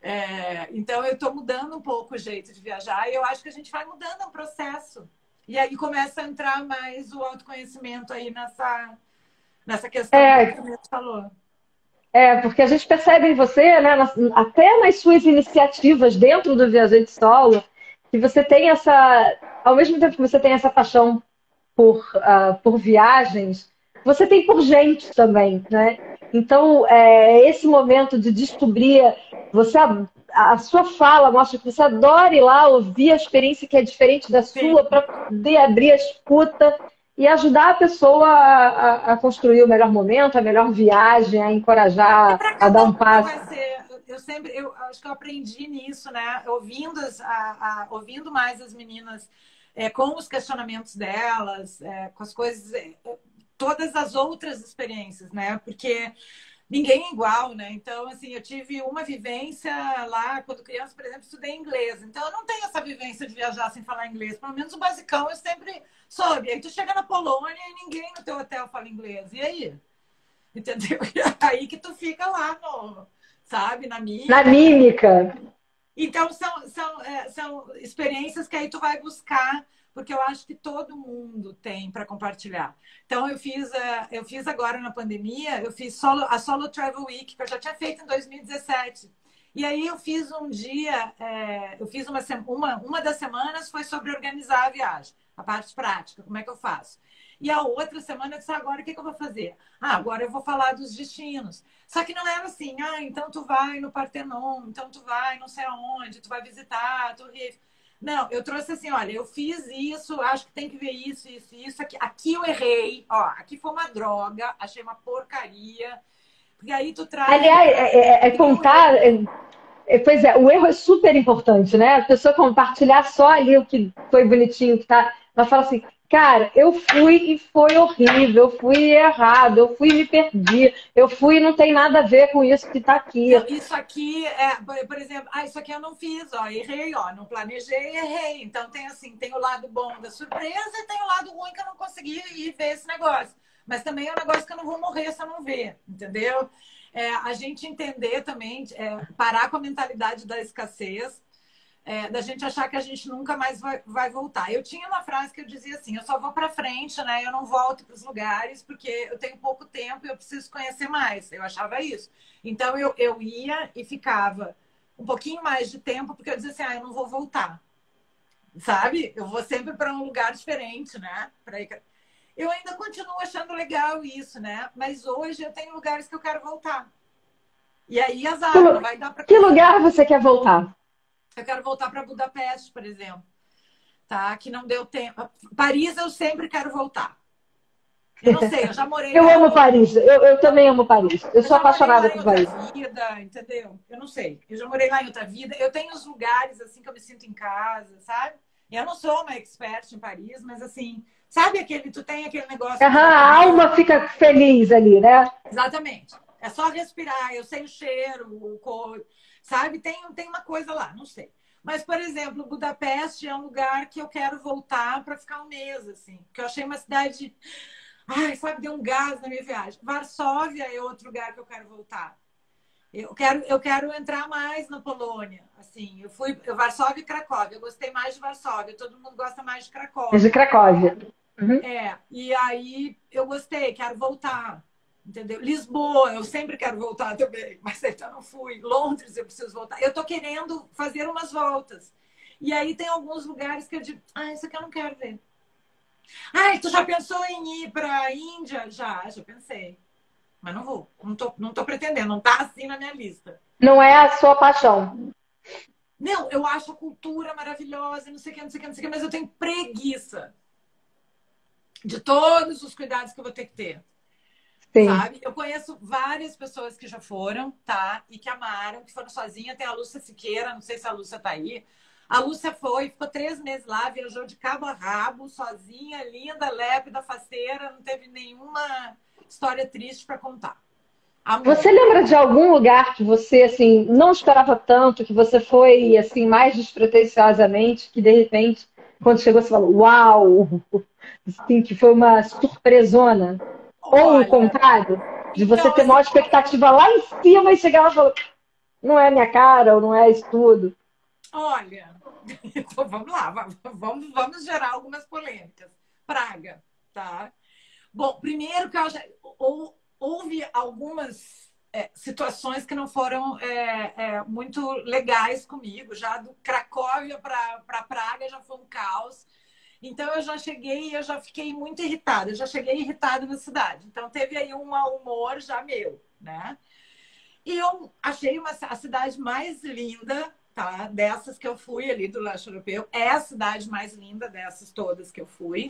É, então, eu estou mudando um pouco o jeito de viajar e eu acho que a gente vai mudando o processo. E aí começa a entrar mais o autoconhecimento aí nessa, nessa questão que É, você falou. é, porque a gente percebe em você, né, nas- até nas suas iniciativas dentro do Viajante Solo, que você tem essa, ao mesmo tempo que você tem essa paixão por, ah, por viagens, você tem por gente também, né? Então, é, esse momento de descobrir, você, a, a sua fala mostra que você adora ir lá ouvir a experiência que é diferente da Sim. sua, para poder abrir a escuta e ajudar a pessoa a, a- a construir o melhor momento, a melhor viagem, a E encorajar para a dar cada um um não passo. vai ser. Eu sempre, eu acho que eu aprendi nisso, né? Ouvindo, as, a, a, ouvindo mais as meninas, é, com os questionamentos delas, é, com as coisas, é, todas as outras experiências, né? Porque ninguém é igual, né? Então, assim, eu tive uma vivência lá, quando criança, por exemplo, estudei inglês. Então, eu não tenho essa vivência de viajar sem falar inglês. Pelo menos o basicão eu sempre soube. Aí tu chega na Polônia e ninguém no teu hotel fala inglês. E aí? Entendeu? E aí que tu fica lá, no, sabe, na Na mímica. mímica. Então, são, são, é, são experiências que aí tu vai buscar, porque eu acho que todo mundo tem para compartilhar. Então, eu fiz, uh, eu fiz agora na pandemia, eu fiz solo, a Solo Travel Week, que eu já tinha feito em dois mil e dezessete. E aí eu fiz um dia, é, eu fiz uma, uma, uma das semanas foi sobre organizar a viagem, a parte prática, como é que eu faço. E a outra semana eu disse, agora o que, que eu vou fazer? Ah, agora eu vou falar dos destinos. Só que não era assim, ah, então tu vai no Partenon, então tu vai não sei aonde, tu vai visitar a Torre Eiffel. Não, eu trouxe assim, olha, eu fiz isso, acho que tem que ver isso, isso, isso. Aqui, aqui eu errei, ó, aqui foi uma droga, achei uma porcaria. Porque aí tu traz... Aliás, é, é- é contar. é- é, pois é, o erro é super importante, né? A pessoa compartilhar só ali o que foi bonitinho, que tá. Ela fala assim, cara, eu fui e foi horrível, eu fui errado, eu fui e me perdi, eu fui e não tem nada a ver com isso que tá aqui. Não, isso aqui é, por exemplo, ah, isso aqui eu não fiz, ó, errei, ó, não planejei, errei. Então tem assim, tem o lado bom da surpresa e tem o lado ruim que eu não consegui ir ver esse negócio. Mas também é um negócio que eu não vou morrer se eu não ver, entendeu? É, a gente entender também, é, parar com a mentalidade da escassez, é, da gente achar que a gente nunca mais vai, vai voltar. Eu tinha uma frase que eu dizia assim, eu só vou para frente, né? Eu não volto para os lugares porque eu tenho pouco tempo e eu preciso conhecer mais. Eu achava isso. Então eu, eu ia e ficava um pouquinho mais de tempo porque eu dizia assim, ah, eu não vou voltar. Sabe? Eu vou sempre para um lugar diferente, né? Pra ir... Eu ainda continuo achando legal isso, né? Mas hoje eu tenho lugares que eu quero voltar. E aí, azar, não vai dar para... Que lugar você quer voltar? Eu quero voltar para Budapeste, por exemplo. Tá? Que não deu tempo. Paris eu sempre quero voltar. Eu não sei, eu já morei Eu lá amo em Paris, eu, eu também amo Paris. Eu Eu sou já morei apaixonada lá em por outra Paris. vida, entendeu? Eu não sei. Eu já morei lá em outra vida. Eu tenho os lugares assim que eu me sinto em casa, sabe? Eu não sou uma expert em Paris, mas assim, sabe aquele, tu tem aquele negócio que Aham, tu vai a comer. alma fica feliz ali, né? Exatamente. É só respirar, eu sei o cheiro, o cor, sabe? Tem, tem uma coisa lá, não sei. Mas, por exemplo, Budapeste é um lugar que eu quero voltar para ficar um mês, assim, porque eu achei uma cidade. Ai, sabe, deu um gás na minha viagem. Varsóvia é outro lugar que eu quero voltar. Eu quero, eu quero entrar mais na Polônia. Assim, eu fui eu, Varsóvia e Cracóvia. Eu gostei mais de Varsóvia. Todo mundo gosta mais de De Cracóvia. Cracóvia. Uhum. É, e aí eu gostei, quero voltar. Entendeu? Lisboa, eu sempre quero voltar também, mas então não fui. Londres, eu preciso voltar. Eu tô querendo fazer umas voltas. E aí tem alguns lugares que eu digo, ah, isso aqui eu não quero ver. Ah, tu já pensou em ir para a Índia? Já, já pensei. Mas não vou. Não tô, não tô pretendendo. Não tá assim na minha lista. Não é a sua paixão. Não, eu acho a cultura maravilhosa, não sei o que, não sei o que, não sei o que, mas eu tenho preguiça de todos os cuidados que eu vou ter que ter. Sim. Sabe? Eu conheço várias pessoas que já foram, tá? E que amaram, que foram sozinhas. Tem a Lúcia Siqueira, não sei se a Lúcia tá aí. A Lúcia foi, ficou três meses lá, viajou de cabo a rabo, sozinha, linda, lépida, faceira, não teve nenhuma história triste para contar. Amor. Você lembra de algum lugar que você assim não esperava tanto, que você foi assim mais despretensiosamente, que de repente, quando chegou, você falou, uau! Assim, que foi uma surpresona? Ou o Olha, contrário, de você então, ter assim, maior expectativa lá em cima e chegar lá e falar, não é minha cara, ou não é isso tudo. olha, então vamos lá, vamos, vamos gerar algumas polêmicas. Praga, tá? Bom, primeiro que eu já, ou, houve algumas é, situações que não foram é, é, muito legais comigo. Já do Cracóvia para pra Praga já foi um caos. Então eu já cheguei e eu já fiquei muito irritada. Eu já cheguei irritada na cidade. Então teve aí um mau humor já meu, né? E eu achei uma, a cidade mais linda, tá? Dessas que eu fui ali do leste europeu. É a cidade mais linda dessas todas que eu fui.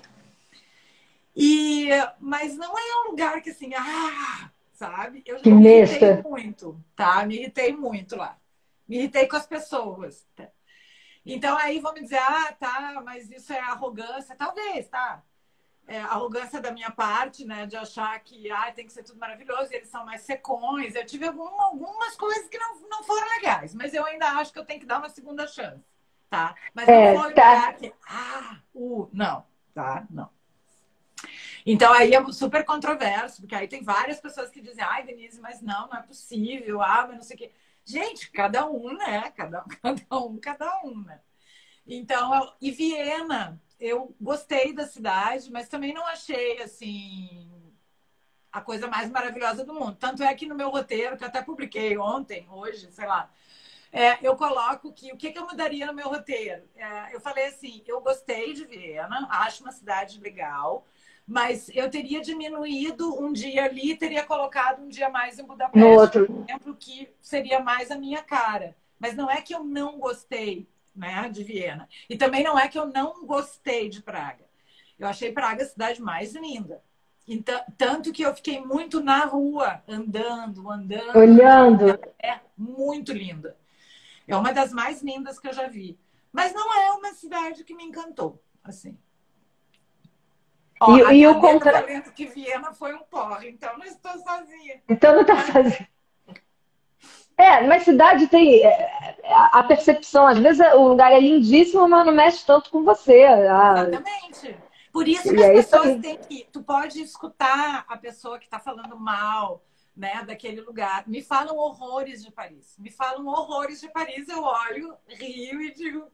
E, mas não é um lugar que assim, ah, sabe? Eu, Que eu me irritei besta. muito, tá? Me irritei muito lá. Me irritei com as pessoas. Tá? Então aí vão me dizer, ah, tá, mas isso é arrogância. Talvez, tá? É, arrogância da minha parte, né? De achar que ah, tem que ser tudo maravilhoso e eles são mais secões. Eu tive algum, algumas coisas que não, não foram legais, mas eu ainda acho que eu tenho que dar uma segunda chance, tá? Mas não É, foi um tá. lugar que, ah, uh, não, tá? Não. Então aí é super controverso, porque aí tem várias pessoas que dizem, ai, Denise, mas não, não é possível, ah, mas não sei o quê. Gente, cada um, né? Cada, cada um, cada um, né? Então, eu, e Viena, eu gostei da cidade, mas também não achei, assim, a coisa mais maravilhosa do mundo. Tanto é que no meu roteiro, que eu até publiquei ontem, hoje, sei lá, é, eu coloco que o que, que eu mudaria no meu roteiro? É, eu falei assim, eu gostei de Viena, acho uma cidade legal, mas eu teria diminuído um dia ali, teria colocado um dia mais em No Budapeste, outro. por exemplo, que seria mais a minha cara. Mas não é que eu não gostei, né, de Viena. E também não é que eu não gostei de Praga. Eu achei Praga a cidade mais linda. Então, tanto que eu fiquei muito na rua, andando, andando, andando. Olhando. É muito linda. É uma das mais lindas que eu já vi. Mas não é uma cidade que me encantou, assim. Ó, E, a e o Gazeta contra... falando que Viena foi um porre, então não estou sozinha. Então não tá fazendo. É, mas cidade tem é, a percepção. Às vezes o lugar é lindíssimo, mas não mexe tanto com você. Ah, Exatamente. Por isso que e as é isso pessoas aí. têm que. Tu pode escutar a pessoa que está falando mal, né, daquele lugar. Me falam horrores de Paris. Me falam horrores de Paris. Eu olho, rio e digo.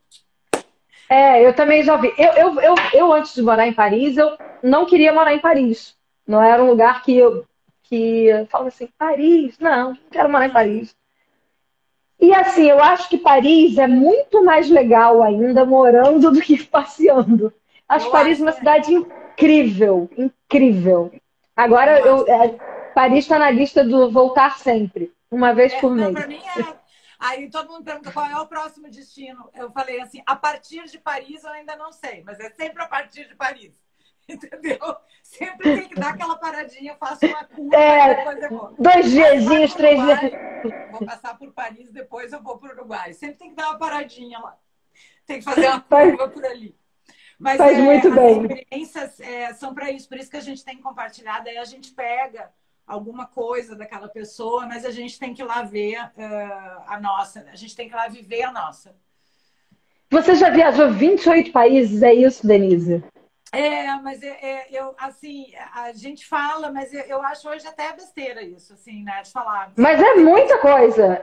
É, eu também já ouvi. Eu, eu, eu, eu, antes de morar em Paris, eu não queria morar em Paris. Não era um lugar que eu que eu falava assim, Paris, não, não quero morar em Hum, Paris. E assim, eu acho que Paris é muito mais legal ainda morando do que passeando. Acho eu Paris acho uma também. cidade incrível, incrível. Agora, Eu eu, acho é, também. Paris está na lista do voltar sempre, uma vez É, por não, mês. para mim é. Aí todo mundo pergunta qual é o próximo destino. Eu falei assim, a partir de Paris eu ainda não sei, mas é sempre a partir de Paris. entendeu? Sempre tem que dar aquela paradinha, eu faço uma curva É, e depois eu vou. dois diazinhos, três dias. Vou passar por Paris, depois eu vou para o Uruguai. Sempre tem que dar uma paradinha lá. Tem que fazer uma Faz, curva por ali. Mas faz é, muito as bem. experiências é, são para isso. Por isso que a gente tem que compartilhar. Daí a gente pega alguma coisa daquela pessoa, mas a gente tem que ir lá ver uh, a nossa. A gente tem que ir lá viver a nossa. Você já viajou vinte e oito países, é isso, Denise? É, mas é, é, eu, assim, a gente fala, mas eu, eu acho hoje até besteira isso, assim, né? De falar. Mas é muita coisa.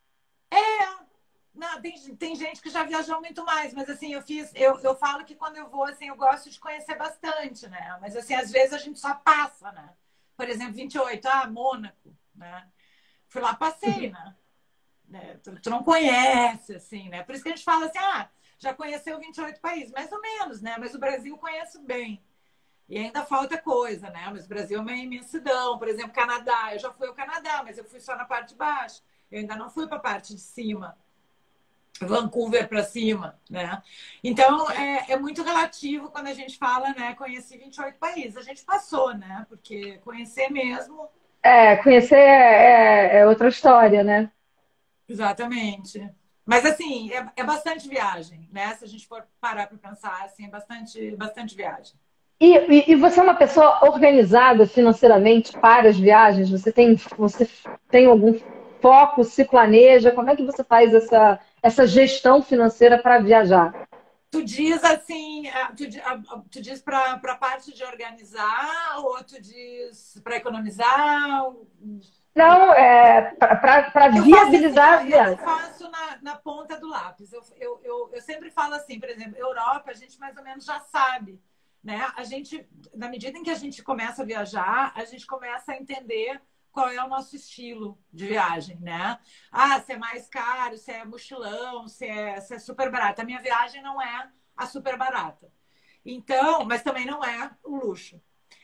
Não, tem, tem gente que já viajou muito mais, mas assim, eu fiz, eu, eu falo que quando eu vou, assim, eu gosto de conhecer bastante, né? Mas assim, às vezes a gente só passa, né? Por exemplo, vinte e oito, ah, Mônaco, né? Fui lá, passei, né? né? Tu, tu não conhece, assim, né? Por isso que a gente fala assim, ah, já conheceu vinte e oito países, mais ou menos, né? Mas o Brasil eu conheço bem. E ainda falta coisa, né? Mas o Brasil é uma imensidão. Por exemplo, Canadá. Eu já fui ao Canadá, mas eu fui só na parte de baixo. Eu ainda não fui para a parte de cima. Vancouver para cima, né? Então, é, é muito relativo quando a gente fala, né? Conheci vinte e oito países. A gente passou, né? Porque conhecer mesmo... É, conhecer é, é é outra história, né? Exatamente. Mas, assim, é, é bastante viagem, né? Se a gente for parar para pensar, assim, é bastante, bastante viagem. E, e, e você é uma pessoa organizada financeiramente para as viagens? Você tem, você tem algum foco, se planeja? Como é que você faz essa, essa gestão financeira para viajar? Tu diz assim, ah, tu, di- ah, ah, tu diz para a parte de organizar ou tu diz para economizar? Não, é para Eu faço assim, viabilizar ó, as eu não viagens. faço na, na ponta do lápis. Eu, eu, eu, eu sempre falo assim, por exemplo, Europa, a gente mais ou menos já sabe, né? A gente, na medida em que a gente começa a viajar, a gente começa a entender qual é o nosso estilo de viagem, né? Ah, se é mais caro, se é mochilão, se é, se é super barato. A minha viagem não é a super barata. Então, mas também não é o luxo.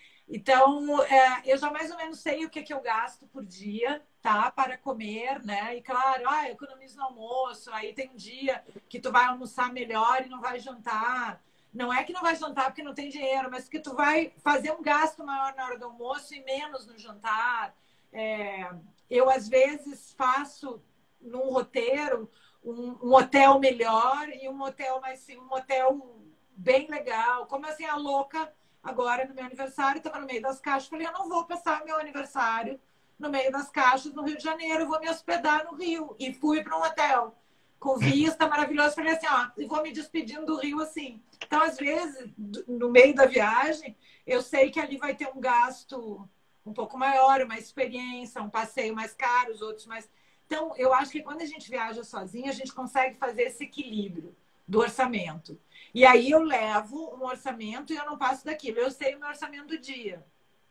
Então, é, eu já mais ou menos sei o que, que eu gasto por dia, tá? Para comer, né? E claro, ah, eu economizo no almoço, aí tem um dia que tu vai almoçar melhor e não vai jantar. Não é que não vai jantar porque não tem dinheiro, mas que tu vai fazer um gasto maior na hora do almoço e menos no jantar. É, eu, às vezes, faço num roteiro um, um hotel melhor e um hotel mais sim, um hotel bem legal. Como assim, a louca agora no meu aniversário, estava no meio das caixas, falei, eu não vou passar meu aniversário no meio das caixas no Rio de Janeiro, eu vou me hospedar no Rio. E fui para um hotel com vista maravilhosa. Falei assim, ó, e vou me despedindo do Rio assim. Então, às vezes, no meio da viagem, eu sei que ali vai ter um gasto um pouco maior, uma experiência, um passeio mais caro, os outros mais... Então, eu acho que quando a gente viaja sozinha, a gente consegue fazer esse equilíbrio do orçamento. E aí eu levo um orçamento e eu não passo daquilo. Eu sei o meu orçamento do dia.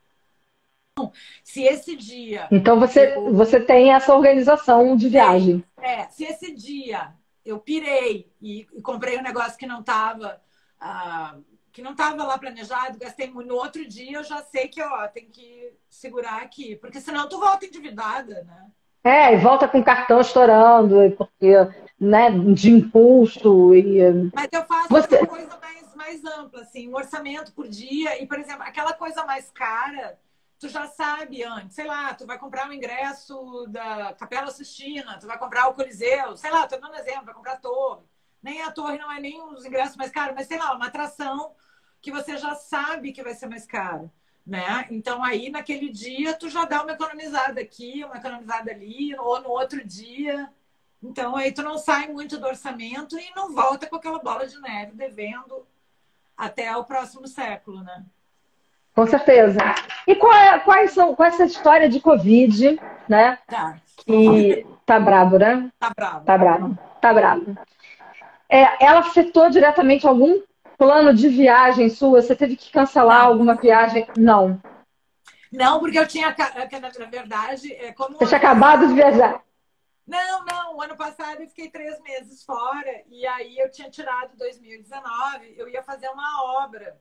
Então, se esse dia... Então você, eu... você tem essa organização de viagem. É, se esse dia eu pirei e, e comprei um negócio que não estava ah, que não estava lá planejado, gastei muito, no outro dia eu já sei que ó, tem que segurar aqui, porque senão tu volta endividada, né? É, e volta com o cartão estourando, e porque, né, de impulso. E Mas eu faço você, uma coisa mais, mais ampla, assim, um orçamento por dia, e, por exemplo, aquela coisa mais cara, tu já sabe antes, sei lá, tu vai comprar o ingresso da Capela Sistina, tu vai comprar o Coliseu, sei lá, tô dando um exemplo, vai comprar a torre. Nem a torre não é nem os ingressos mais caros, mas sei lá, uma atração que você já sabe que vai ser mais caro, né? Então aí naquele dia tu já dá uma economizada aqui, uma economizada ali, ou no outro dia. Então aí tu não sai muito do orçamento e não volta com aquela bola de neve devendo até o próximo século, né? com certeza. E qual é, quais são, qual é essa história de Covid, né? Tá. Que tá brabo, né? Tá bravo. Tá brabo, tá brabo. É, ela afetou diretamente algum plano de viagem sua? Você teve que cancelar Não. alguma viagem? Não. Não, porque eu tinha, na verdade, é como Você tinha acabado de viajar. Não, não. O ano passado eu fiquei três meses fora e aí eu tinha tirado dois mil e dezenove. Eu ia fazer uma obra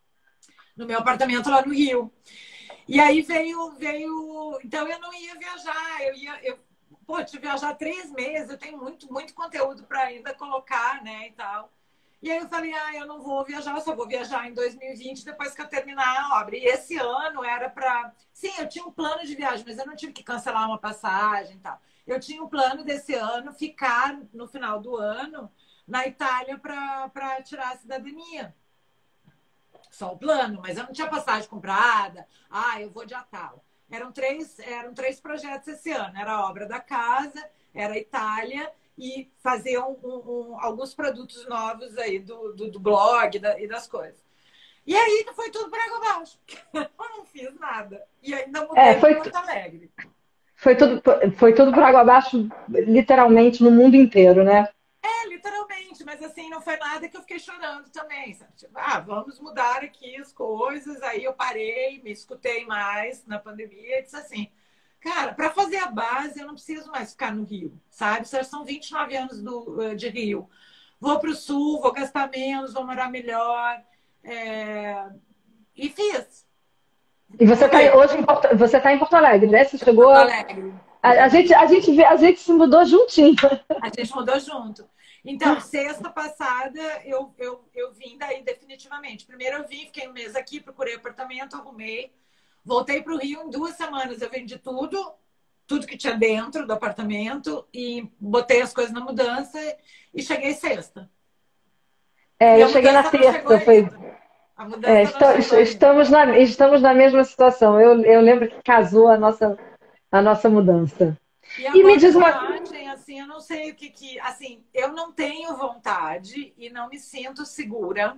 no meu apartamento lá no Rio. E aí veio, veio. Então eu não ia viajar. Eu ia, eu, pô, tive que viajar três meses. Eu tenho muito, muito conteúdo para ainda colocar, né, e tal. E aí eu falei, ah, eu não vou viajar, eu só vou viajar em dois mil e vinte, depois que eu terminar a obra. E esse ano era para... Sim, eu tinha um plano de viagem, mas eu não tive que cancelar uma passagem e tal. Eu tinha um plano desse ano ficar no final do ano na Itália para tirar a cidadania. Só o plano, mas eu não tinha passagem comprada. Ah, eu vou de tal. Eram três, eram três projetos esse ano. Era a obra da casa, era a Itália e fazer um, um, um, alguns produtos novos aí do, do, do blog da, e das coisas. E aí foi tudo para água abaixo. Eu não fiz nada. E ainda mudei É, para foi, Porto Alegre. foi tudo, foi tudo por água abaixo, literalmente, no mundo inteiro, né? É, literalmente, mas assim, não foi nada que eu fiquei chorando também, sabe? Tipo, ah, vamos mudar aqui as coisas. Aí eu parei, me escutei mais na pandemia e disse assim, cara, para fazer a base eu não preciso mais ficar no Rio, sabe? Já são vinte e nove anos do, de Rio. Vou para o Sul, vou gastar menos, vou morar melhor. É... E fiz. E você está hoje em Porto, você tá em Porto Alegre, né? Você chegou Porto a, Alegre. a, a gente a gente vê, a gente se mudou juntinho. A gente mudou junto. Então, sexta passada eu, eu, eu vim daí definitivamente. Primeiro eu vim, fiquei um mês aqui, procurei apartamento, arrumei. Voltei para o Rio em duas semanas. Eu vendi tudo, tudo que tinha dentro do apartamento e botei as coisas na mudança e cheguei sexta. É, E eu a cheguei na mudança não chegou terça, foi. ainda. A mudança É, não esta- chegou ainda. estamos na, estamos na mesma situação. Eu, eu lembro que casou a nossa, a nossa mudança. E E me agora diz uma. viagem, assim, eu não sei o que que... Assim, eu não tenho vontade e não me sinto segura.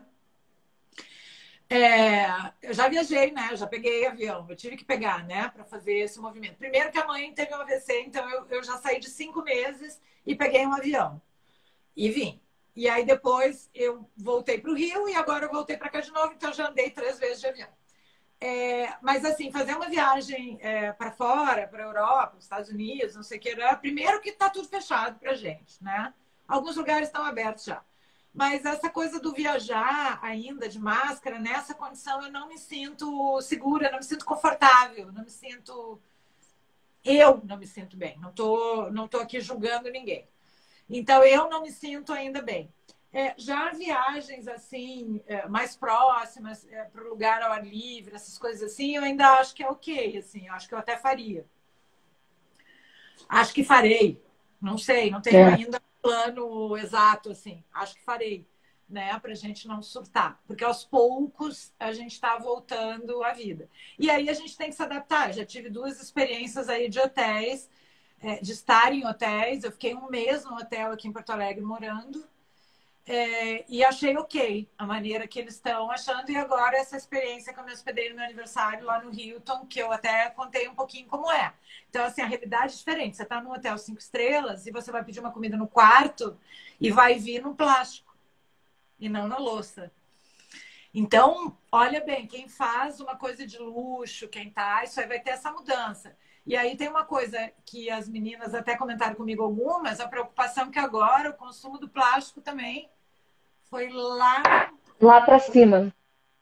É, eu já viajei, né? Eu já peguei avião. Eu tive que pegar, né? Para fazer esse movimento. Primeiro que a mãe teve um A V C, então eu, eu já saí de cinco meses e peguei um avião. E vim. E aí depois eu voltei para o Rio e agora eu voltei para cá de novo, então eu já andei três vezes de avião. É, mas assim, fazer uma viagem é, para fora, para a Europa, os Estados Unidos, não sei o que, era primeiro que está tudo fechado para gente, né? Alguns lugares estão abertos já. Mas essa coisa do viajar ainda de máscara, nessa condição, eu não me sinto segura, não me sinto confortável, não me sinto. Eu não me sinto bem, não tô, não tô aqui julgando ninguém. Então, eu não me sinto ainda bem. É, já viagens assim, é, mais próximas, é, para o lugar ao ar livre, essas coisas assim, eu ainda acho que é ok, assim, eu acho que eu até faria. Acho que farei. Não sei, não tenho É. ainda um plano exato, assim. Acho que farei, né? Pra gente não surtar. Porque aos poucos a gente está voltando à vida. E aí a gente tem que se adaptar. Eu já tive duas experiências aí de hotéis, é, de estar em hotéis. Eu fiquei um mês no hotel aqui em Porto Alegre morando. É, e achei ok a maneira que eles estão achando. E agora essa experiência que eu me hospedei no meu aniversário lá no Hilton, que eu até contei um pouquinho como é. Então, assim, a realidade é diferente. Você está num hotel cinco estrelas e você vai pedir uma comida no quarto e vai vir num plástico e não na louça. Então, olha bem, quem faz uma coisa de luxo, quem tá, isso aí vai ter essa mudança. E aí tem uma coisa que as meninas até comentaram comigo algumas, a preocupação que agora o consumo do plástico também foi lá. Lá para cima.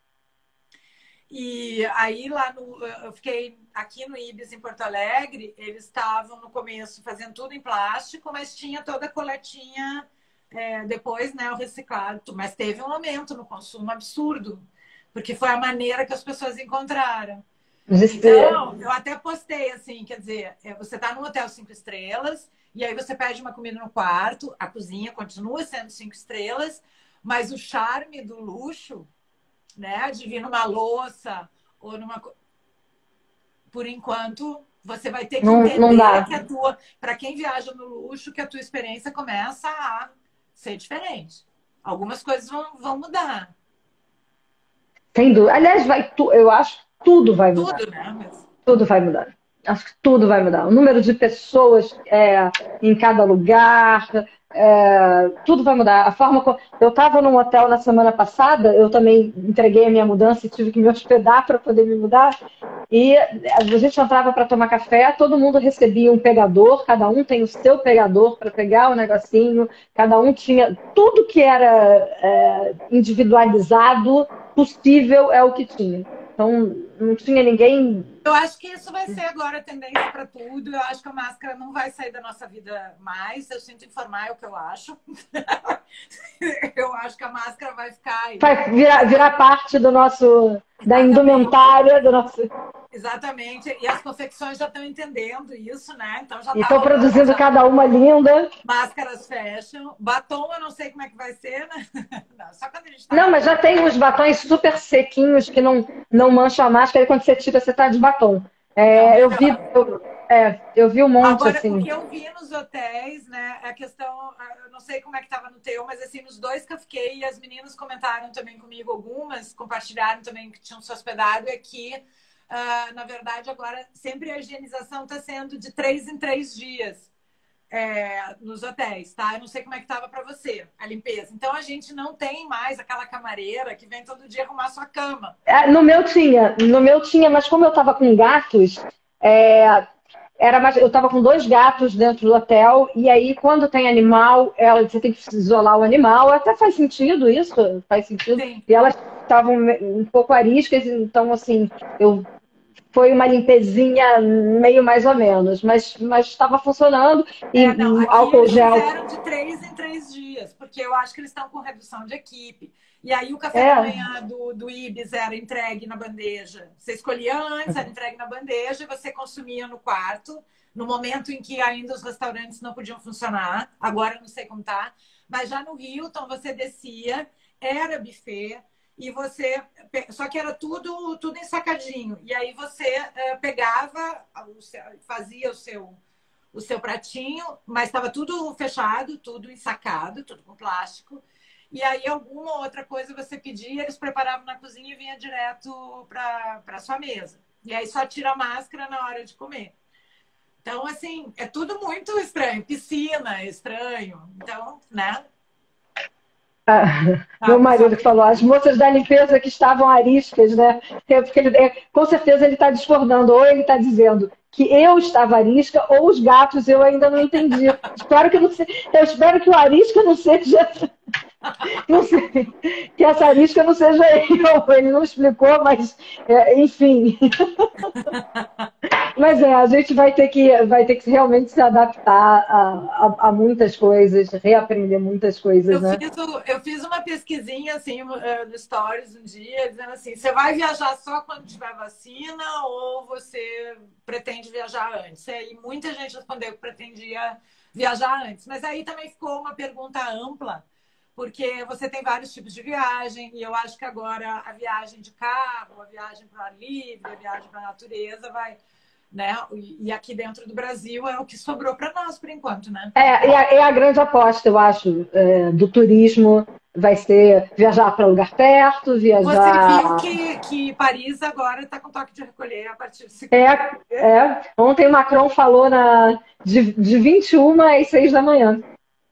E aí lá no, eu fiquei aqui no Ibis em Porto Alegre, eles estavam no começo fazendo tudo em plástico, mas tinha toda a coletinha é, depois, né, o reciclado. Mas teve um aumento no consumo absurdo, porque foi a maneira que as pessoas encontraram. Então, eu até postei assim, quer dizer, você está num hotel cinco estrelas e aí você pede uma comida no quarto, a cozinha continua sendo cinco estrelas, mas o charme do luxo, né, de vir numa louça ou numa, por enquanto, você vai ter que Não, entender não dá. que a tua, para quem viaja no luxo, que a tua experiência começa a ser diferente. Algumas coisas vão, vão mudar. Sem dúvida. Aliás, vai tu, eu acho que tudo vai mudar. Tudo, né? Mas... Tudo vai mudar. Acho que tudo vai mudar. O número de pessoas é, em cada lugar, é, tudo vai mudar. A forma como... Eu estava num hotel na semana passada, eu também entreguei a minha mudança e tive que me hospedar para poder me mudar. E a gente entrava para tomar café, todo mundo recebia um pegador, cada um tem o seu pegador para pegar o negocinho, cada um tinha tudo que era é, individualizado, possível é o que tinha. Então, não tinha ninguém. Eu acho que isso vai ser agora a tendência para tudo. Eu acho que a máscara não vai sair da nossa vida mais. Eu sinto informar é o que eu acho. Eu acho que a máscara vai ficar aí. Vai virar, virar parte do nosso, da Exatamente. indumentária, do nosso. Exatamente. E as confecções já estão entendendo isso, né? Então já E tá estão rolando, produzindo já. cada uma linda. Máscaras fashion. Batom, eu não sei como é que vai ser, né? Não, só quando a gente tá. Não, mas já tem uns batons super sequinhos que não, não mancham a máscara e quando você tira, você tá de batom. É, Não, eu vi, eu, é, eu vi um monte Agora, assim. o que eu vi nos hotéis, né, é a questão, eu não sei como é que estava no teu, mas assim, nos dois que eu fiquei, e as meninas comentaram também comigo, algumas compartilharam também que tinham se hospedado, é que, uh, na verdade, agora sempre a higienização está sendo de três em três dias é, nos hotéis, tá? Eu não sei como é que estava para você, a limpeza. Então, a gente não tem mais aquela camareira que vem todo dia arrumar sua cama. É, no meu tinha, no meu tinha, mas como eu tava com gatos, é, era mais, eu tava com dois gatos dentro do hotel, e aí quando tem animal, ela, você tem que isolar o animal, até faz sentido isso, faz sentido. Sim. E elas estavam um pouco ariscas, então assim, eu foi uma limpezinha meio mais ou menos, mas mas estava funcionando e É, não, aqui álcool eles gel. fizeram de três em três dias, porque eu acho que eles estão com redução de equipe. E aí o café É. da manhã do, do Ibis era entregue na bandeja. Você escolhia antes, era entregue na bandeja, e você consumia no quarto, no momento em que ainda os restaurantes não podiam funcionar. Agora eu não sei como tá. Mas já no Hilton você descia, era buffet, e você. Só que era tudo, tudo ensacadinho. E aí você eh, pegava, o seu- fazia o seu o seu pratinho, mas estava tudo fechado, tudo ensacado, tudo com plástico. E aí alguma outra coisa você pedia, eles preparavam na cozinha e vinha direto para para sua mesa. E aí só tira a máscara na hora de comer. Então, assim, é tudo muito estranho. Piscina é estranho. Então, né? Ah, Tá, meu marido pessoal. que falou, as moças da limpeza que estavam ariscas, né? É, porque ele, é, com certeza ele está discordando, ou ele está dizendo que eu estava arisca, ou os gatos eu ainda não entendi. Espero que não se- eu espero que o arisca não seja, não sei, que essa arisca não seja eu. Ele não explicou, mas é, enfim. Mas é, a gente vai ter que, vai ter que realmente se adaptar a, a, a muitas coisas, reaprender muitas coisas, Eu né? fiz, o- eu fiz uma pesquisinha assim eh, no Stories um dia, dizendo assim: você vai viajar só quando tiver vacina ou você pretende viajar antes? E aí muita gente respondeu que pretendia viajar antes. Mas aí também ficou uma pergunta ampla, porque você tem vários tipos de viagem, e eu acho que agora a viagem de carro, a viagem para o ar livre, a viagem para a natureza vai. Né? E e aqui dentro do Brasil é o que sobrou para nós por enquanto, né? É, é, a, é a grande aposta, eu acho, é, do turismo. Vai ser viajar para lugar perto, Você viu viajar. que, que Paris agora está com toque de recolher a partir de É, segunda. é. Ontem o Macron falou na, de, de vinte e uma às seis da manhã.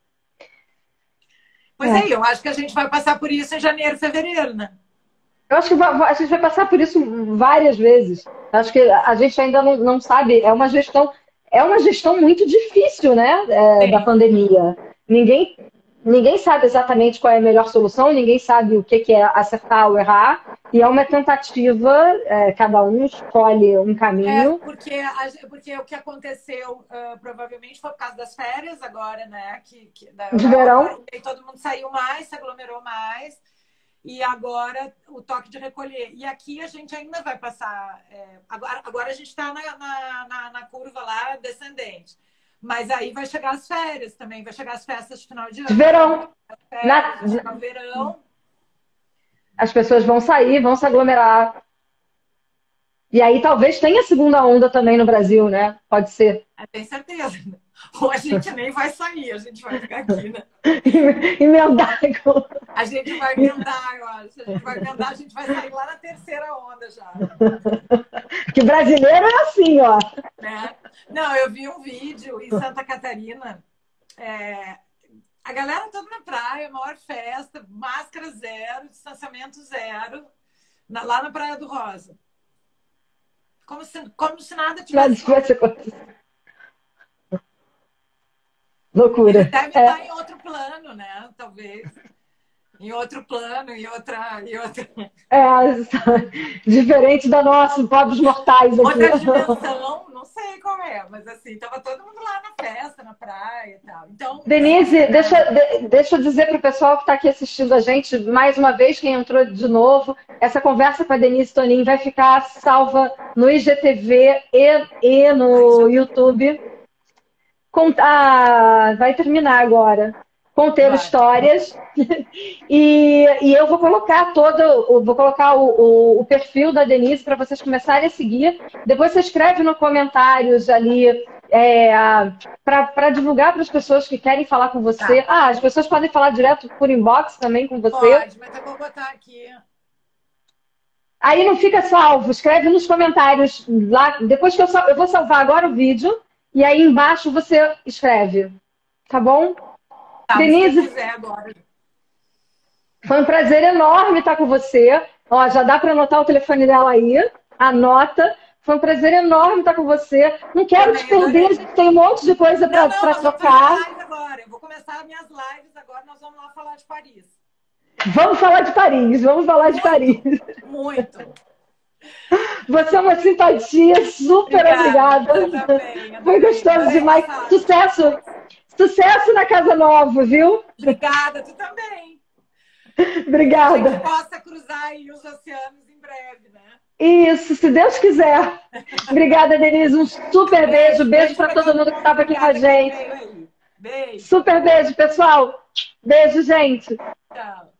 Pois é, É. eu acho que a gente vai passar por isso em janeiro, fevereiro, né? Eu acho que vai- vai- a gente vai passar por isso várias vezes. Acho que a gente ainda não, não sabe. É uma gestão, é uma gestão muito difícil, né? É, da Sim. pandemia. Ninguém, ninguém sabe exatamente qual é a melhor solução, ninguém sabe o que que é acertar ou errar. E é uma tentativa, é, cada um escolhe um É, caminho. porque, a- porque o que aconteceu ah, provavelmente foi por causa das férias agora, né? Que, que- da De Europa, verão, e aí todo mundo saiu mais, se aglomerou mais, e agora o toque de recolher. E aqui a gente ainda vai passar. é, agora, agora a gente está na, na, na, na curva lá descendente. Mas aí vai chegar as férias também, vai chegar as festas de final de de ano, verão. férias, Na- vai chegar o verão. as pessoas vão sair, vão se aglomerar. E aí talvez tenha segunda onda também no Brasil, né? Pode ser. Eu tenho certeza. Ou a gente nem vai sair, a gente vai ficar aqui, né? Emendar com. A gente vai emendar, eu acho. A gente vai emendar, a gente vai sair lá na terceira onda já, Que brasileiro é assim, ó. né? Não, eu vi um vídeo em Santa Catarina, é, a galera toda na praia, maior festa, máscara zero, distanciamento zero, na- lá na Praia do Rosa. Como se, como se nada Nada tivesse. tivesse acontecido. Eles Loucura. devem É, estar em outro plano, né? Talvez. em outro plano, em outra, em outra... É, diferente da nossa, pobres mortais aqui. Outra dimensão, não sei qual é, mas assim, tava todo mundo lá na festa, na praia e tal. Então, Denise, deixa, deixa eu dizer para o pessoal que está aqui assistindo a gente, mais uma vez, quem entrou de novo, essa conversa com a Denise Tonin vai ficar salva no I G T V e, e no YouTube. Com, ah, vai terminar agora. Conter histórias. e, e eu vou colocar todo, vou colocar o, o, o perfil da Denise para vocês começarem a seguir. Depois você escreve nos comentários ali é, para divulgar para as pessoas que querem falar com você. Tá. Ah, as pessoas podem falar direto por inbox também com você. Pode, mas eu vou botar aqui. Aí não fica salvo, escreve nos comentários lá. Depois que eu, sal, eu vou salvar agora o vídeo e aí embaixo você escreve. Tá bom? Tá, Denise, agora. Foi um prazer enorme estar com você. Ó, já dá para anotar o telefone dela aí. Anota. Foi um prazer enorme estar com você. Não quero te perder, a gente tem um monte de coisa para trocar. Live agora. Eu vou começar minhas lives agora, nós vamos lá falar de Paris. Vamos falar de Paris, vamos falar de Paris. Muito. Você é uma simpatia, super obrigada. obrigada. Também, Foi gostoso demais. Sucesso! Sucesso na Casa Nova, viu? Obrigada, tu também. Obrigada. Que a gente possa cruzar aí os oceanos em breve, né? Isso, se Deus quiser. Obrigada, Denise. Um super beijo. Beijo, beijo para todo mundo que estava aqui com a gente. Beijo. Super beijo, pessoal. Beijo, gente. Tchau.